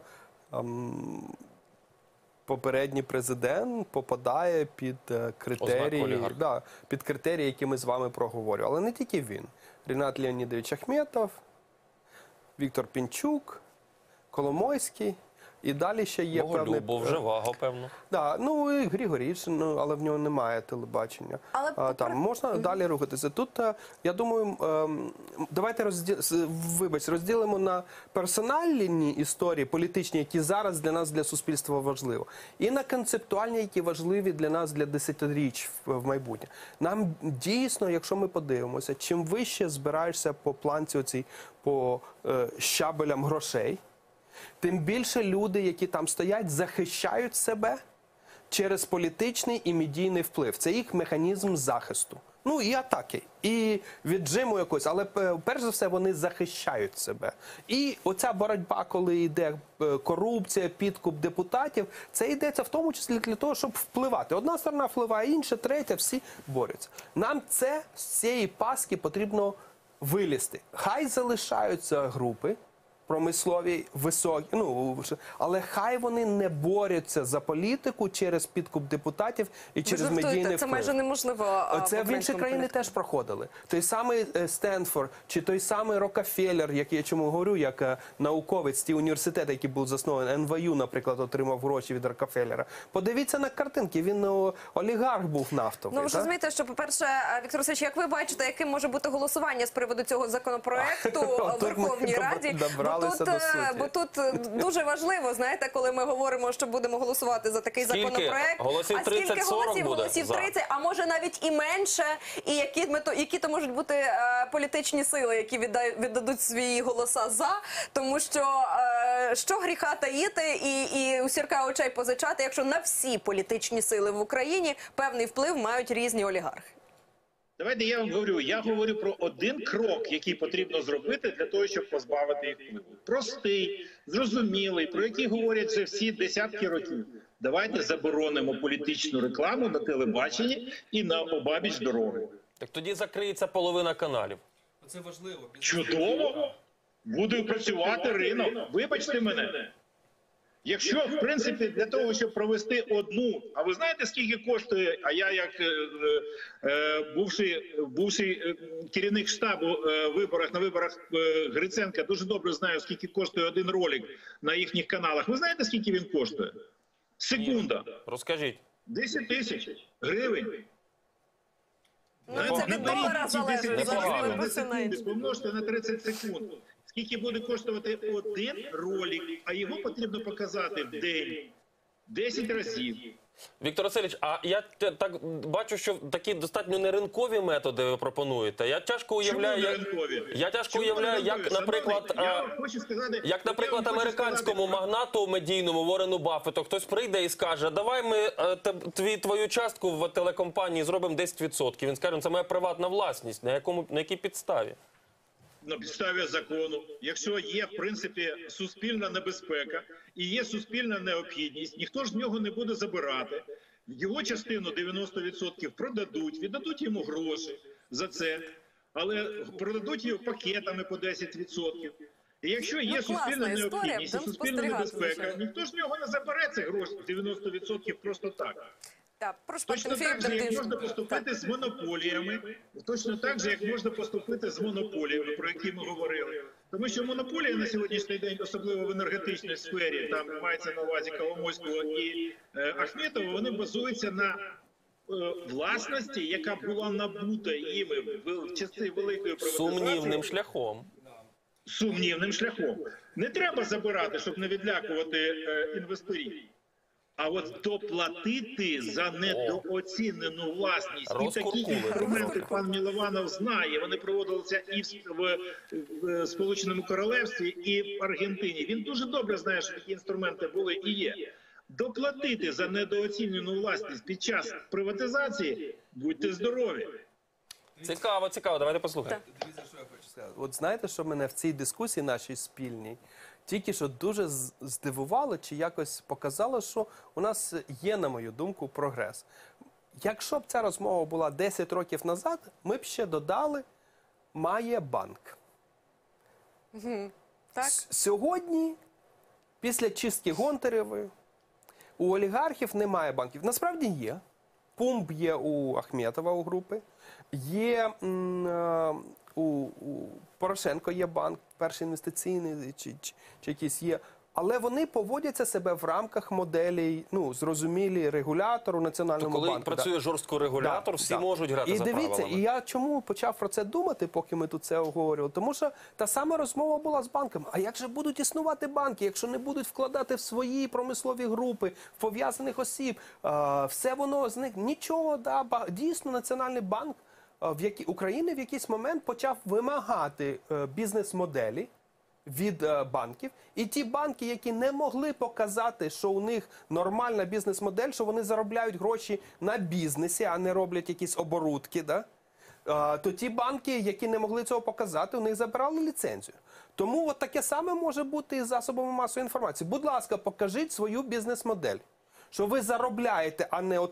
попередній президент попадає під критерії, які ми з вами проговорювали. Але не тільки він. Рінат Леонідович Ахметов, Віктор Пінчук, Коломойський. І далі ще є певний... Боголюбов, Жеваго, певно. Да, ну і Григоріч, але в нього немає телебачення. Але Там можна далі рухатися. Тут, я думаю, давайте розділимо на персональні історії, політичні, які зараз для нас, для суспільства важливі, і на концептуальні, які важливі для нас, для десятиріч в майбутнє. Нам дійсно, якщо ми подивимося, чим вище збираєшся по планці оцій, по щабелям грошей, тим більше люди, які там стоять, захищають себе через політичний і медійний вплив. Це їх механізм захисту. Ну і атаки, і віджиму якось, але перш за все вони захищають себе. І оця боротьба, коли йде корупція, підкуп депутатів, це йдеться в тому числі для того, щоб впливати. Одна сторона впливає, інша, третя, всі борються. Нам з цієї пастки потрібно вилізти. Хай залишаються групи промислові, високі, але хай вони не борються за політику через підкуп депутатів і через медійний вплив. Це майже неможливо. Це в інші країни теж проходили. Той самий Стенфорд, чи той самий Рокфеллер, як я чому говорю, як науковець, ті університети, які був заснований, НВЮ, наприклад, отримав гроші від Рокфеллера. Подивіться на картинки, він олігарх був нафтовий. Ну, ви ж розумієте, що, по-перше, Віктор Васильович, як ви бачите, яким може бути голосування з приводу цього законопроекту в Верховній Раді? Бо тут дуже важливо, знаєте, коли ми говоримо, що будемо голосувати за такий законопроект. Голосів 30-40 буде? А скільки голосів? Голосів 30, а може навіть і менше. І які то можуть бути політичні сили, які віддадуть свої голоса за. Тому що гріха таїти і у сірка очей позичати, якщо на всі політичні сили в Україні певний вплив мають різні олігархи. Давайте я вам говорю. Я говорю про один крок, який потрібно зробити для того, щоб позбавити їх впливу. Простий, зрозумілий, про який говорять вже всі десятки років. Давайте заборонимо політичну рекламу на телебаченні і на обабіч дороги. Так тоді закриється половина каналів. Це важливо. Чудово! Буде працювати ринок. Вибачте мене. Якщо, в принципі, для того, щоб провести одну, а ви знаєте, скільки коштує, а я як бувший керівник штабу на виборах Гриценка дуже добре знаю, скільки коштує один ролик на їхніх каналах. Ви знаєте, скільки він коштує? Секунда. Розкажіть. 10 тисяч гривень. Ну, це від долара залежить. На секунду помножте на 30 секунд. Скільки буде коштувати один ролик, а його потрібно показати в день 10 разів. Віктор Васильович, а я так бачу, що такі достатньо неринкові методи ви пропонуєте. Я тяжко уявляю, як, наприклад, американському магнату медійному Уоррену Баффету хтось прийде і скаже: давай ми твою частку в телекомпанії зробимо 10%. Він скаже: це моя приватна власність. На якій підставі? На підставі закону, якщо є, в принципі, суспільна небезпека і є суспільна необхідність, ніхто ж з нього не буде забирати. Його частину 90% продадуть, віддадуть йому гроші за це, але продадуть його пакетами по 10%. І якщо є суспільна необхідність і суспільна небезпека, ніхто ж з нього не забере цих грошей 90% просто так. Точно так же, як можна поступити з монополіями, точно так же, як можна поступити з монополіями, про які ми говорили. Тому що монополія на сьогоднішній день, особливо в енергетичній сфері, там мається на увазі Коломойського і Ахметова, вони базуються на власності, яка була набута їми в часи великої приватизації. Сумнівним шляхом. Сумнівним шляхом. Не треба забирати, щоб не відлякувати інвесторів. А от доплатити за недооцінену власність, і такі інструменти пан Мілованов знає, вони проводилися і в Сполученому Королевстві, і в Аргентині. Він дуже добре знає, що такі інструменти були і є. Доплатити за недооцінену власність під час приватизації, будьте здорові. Цікаво, давайте послухаємо. Дивіться, що я хочу сказати. От знаєте, що мене в цій дискусії нашій спільній тільки що дуже здивувало, чи якось показало, що у нас є, на мою думку, прогрес. Якщо б ця розмова була 10 років назад, ми б ще додали «має банк». Так? Сьогодні, після чистки Гонтаревої, у олігархів немає банків. Насправді є. Пумп є у Ахметова, у групи. Є у Порошенко є банк, перший інвестиційний, чи якийсь є. але вони поводяться себе в рамках моделі, ну, зрозумілі регулятору, То Національному коли банку. працює жорстко регулятор, всі можуть грати і за дивіться, правилами. і я чому почав про це думати, поки ми тут це обговорювали? Тому що та сама розмова була з банками. А як же будуть існувати банки, якщо не будуть вкладати в свої промислові групи, в пов'язаних осіб? Все воно зникне. Нічого, да, дійсно, Національний банк України в якийсь момент почав вимагати бізнес-моделі від банків. І ті банки, які не могли показати, що у них нормальна бізнес-модель, що вони заробляють гроші на бізнесі, а не роблять якісь оборудки, да? То ті банки, які не могли цього показати, у них забирали ліцензію. Тому от таке саме може бути і з засобами масової інформації. Будь ласка, покажіть свою бізнес-модель. Що ви заробляєте, а не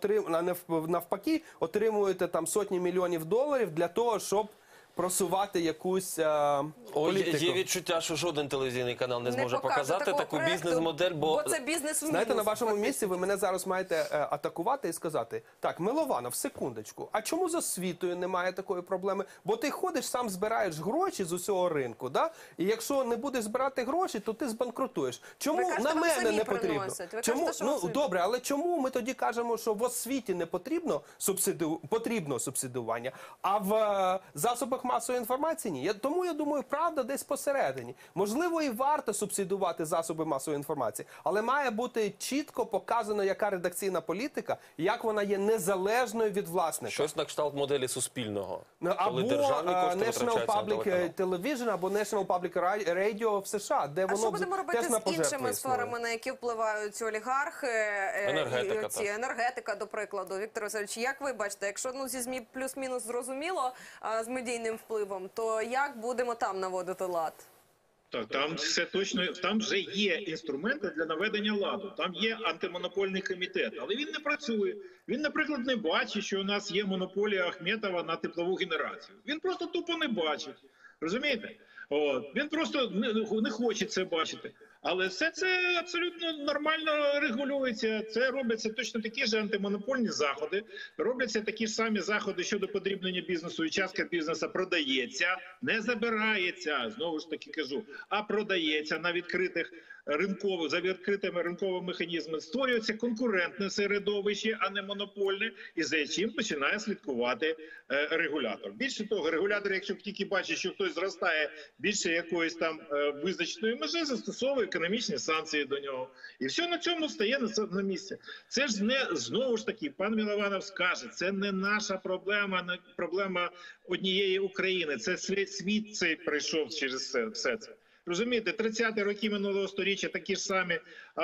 навпаки отримуєте там сотні мільйонів доларів для того, щоб просувати якусь політику. Є відчуття, що жоден телевізійний канал не зможе покаже показати такого таку проекту, бізнес-модель, бо це бізнес в мінус. Знаєте, на вашому місці ви мене зараз маєте атакувати і сказати: так, Милованов, секундочку, а чому з освітою немає такої проблеми? Бо ти ходиш, сам збираєш гроші з усього ринку, да? І якщо не будеш збирати гроші, то ти збанкрутуєш. Чому Ви кажете, на вам мене самі не потрібно? приносять. Ви Чому? кажете, що вам Ну, самі добре, але чому ми тоді кажемо, що в освіті не потрібно потрібно субсидування, а в засобах масової інформації ні? Тому я думаю, правда десь посередині. Можливо, і варто субсидувати засоби масової інформації, але має бути чітко показано, яка редакційна політика, як вона є незалежною від власника. Щось на кшталт моделі Суспільного. Або коли державні кошти National витрачаються на Public телеканал. Television, або National Public Radio в США, де А воно що будемо робити теж на з пожертви іншими існує. сферами, на які впливають ці олігархи? Енергетика, так. Енергетика, до прикладу. Віктор Васильович, як ви бачите, якщо зі ЗМІ плюс-мінус зрозуміло, з медійним впливом, то як будемо там наводити лад? Так, там все точно, там вже є інструменти для наведення ладу. Там є антимонопольний комітет, але він не працює. Він, наприклад, не бачить, що у нас є монополія Ахметова на теплову генерацію. Він просто тупо не бачить. Розумієте? От. Він просто не хоче це бачити. Але все це абсолютно нормально регулюється. Це робляться точно такі ж антимонопольні заходи, робляться такі ж самі заходи щодо подрібнення бізнесу, і частка бізнесу продається, не забирається, знову ж таки кажу, а продається на відкритих ринкових, за відкритими ринковими механізмами. Створюється конкурентне середовище, а не монопольне, і за чим починає слідкувати регулятор. Більше того, регулятор, якщо тільки бачить, що хтось зростає більше якоїсь там визначеної межі, застосовує економічні санкції до нього. І все на цьому стає на місці. Це ж не, знову ж таки, пан Милованов скаже, це не наша проблема, не проблема однієї України. Це світ цей пройшов через все це. Розумієте, 30-ті роки минулого сторіччя такі ж самі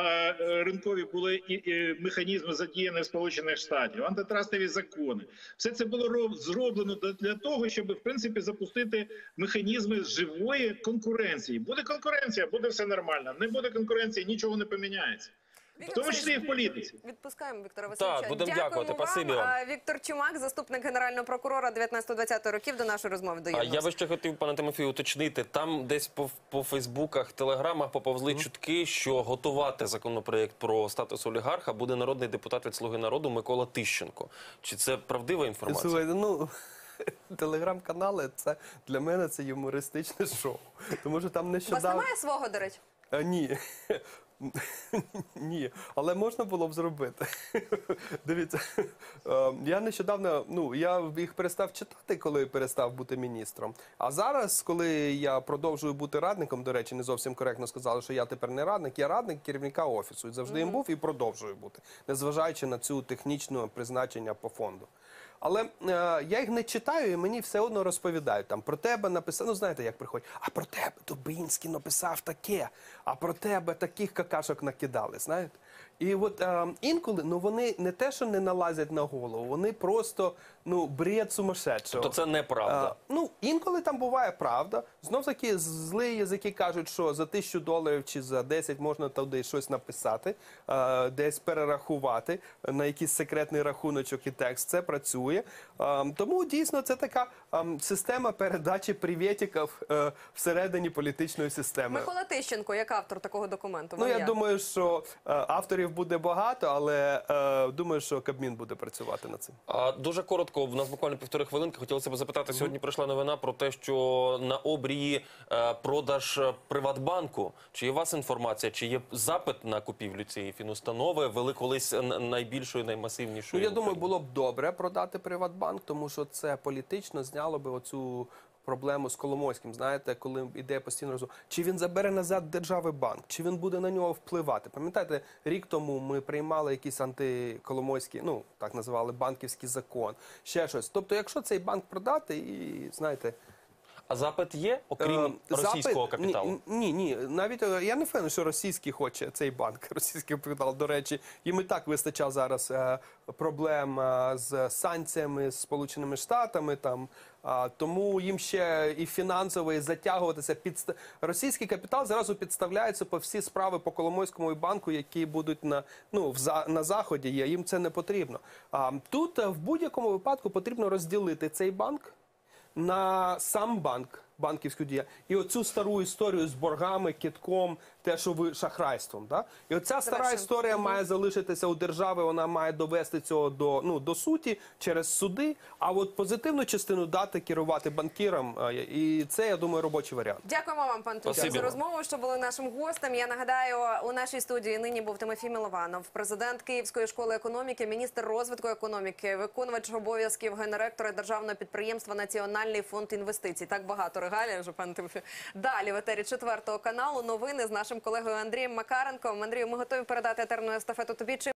ринкові були і механізми задіяні в Сполучених Штатів, антитрастові закони. Все це було зроблено для того, щоб, в принципі, запустити механізми живої конкуренції. Буде конкуренція, буде все нормально. Не буде конкуренції, нічого не поміняється. В тому числі і в політиці. Відпускаємо Віктора Васильовича. Так, будемо дякувати. Спасибі вам. Віктор Чумак, заступник генерального прокурора 19-20 років, до нашої розмови А доєднався. я би ще хотів, пане Тимофію, уточнити. Там десь по Фейсбуках, Телеграмах поповзли чутки, що готувати законопроєкт про статус олігарха буде народний депутат від «Слуги народу» Микола Тищенко. Чи це правдива інформація? Слухайте, ну, телеграм-канали, це для мене це юмористичне шоу. Тому що там У вас нещодавно... немає свого, до речі? Ні. Ні, але можна було б зробити. Дивіться, я нещодавно, я їх перестав читати, коли перестав бути міністром. А зараз, коли я продовжую бути радником, до речі, не зовсім коректно сказали, що я тепер не радник, я радник керівника офісу. І завжди їм був і продовжую бути, незважаючи на цю технічну призначення по фонду. Але я їх не читаю, і мені все одно розповідають. Там про тебе написали, ну знаєте, як приходять, а про тебе Дубинський написав таке, а про тебе таких какашок накидали, знаєте. І от інколи, вони не те, що не налазять на голову, вони просто, бред сумасшедшого. Тобто це неправда? Інколи там буває правда. Знов таки злі язики кажуть, що за $1000 чи за 10 можна туди щось написати, десь перерахувати на якийсь секретний рахуночок і текст. Це працює. працює. Тому дійсно це така система передачі привітиків всередині політичної системи. Микола Тищенко, як автор такого документу? Ну, вам я як? думаю, що авторів буде багато, але думаю, що Кабмін буде працювати над цим. Дуже коротко, в нас буквально півтори хвилинки. Хотілося б запитати, сьогодні прийшла новина про те, що на обрії продаж Приватбанку. Чи є у вас інформація, чи є запит на купівлю цієї фінустанови? Вели колись найбільшою, наймасивнішою? Ну, я в думаю, Україні? було б добре продати Приватбанк, тому що це політично зняло би оцю проблему з Коломойським. Знаєте, коли йде постійно розмова, чи він забере назад держави банк, чи він буде на нього впливати. Пам'ятаєте, рік тому ми приймали якийсь антиколомойський, ну, так називали, банківський закон, ще щось. Тобто, якщо цей банк продати, і, знаєте... А запит є, окрім російського капіталу? Ні. Навіть я не впевнений, що російський хоче цей банк, російський капітал. До речі, їм і так вистачає зараз проблем з санкціями з Сполученими Штатами. Тому їм ще і фінансово, і затягуватися. Російський капітал зразу підставляється по всі справи по Коломойському банку, які будуть на Заході є. Їм це не потрібно. Тут в будь-якому випадку потрібно розділити цей банк на сам банк, банківську дію, і оцю стару історію з боргами, кидком, те, що ви шахрайством. Да? І оця стара історія має залишитися у держави, вона має довести цього до суті через суди, а от позитивну частину дати керувати банкірам, і це, я думаю, робочий варіант. Дякуємо вам, пан Тищенко, Спасибо за вам. розмову, що були нашим гостем. Я нагадаю, у нашій студії нині був Тимофій Милованов, президент Київської школи економіки, міністр розвитку економіки, виконувач обов'язків генеректора державного підприємства «Національний фонд інвестицій». Так багато регалій вже, пане Тимофію. Далі в етері 4 каналу новини з нашим колегою Андрієм Макаренком. Андрію, ми готові передати етерну естафету тобі. Чи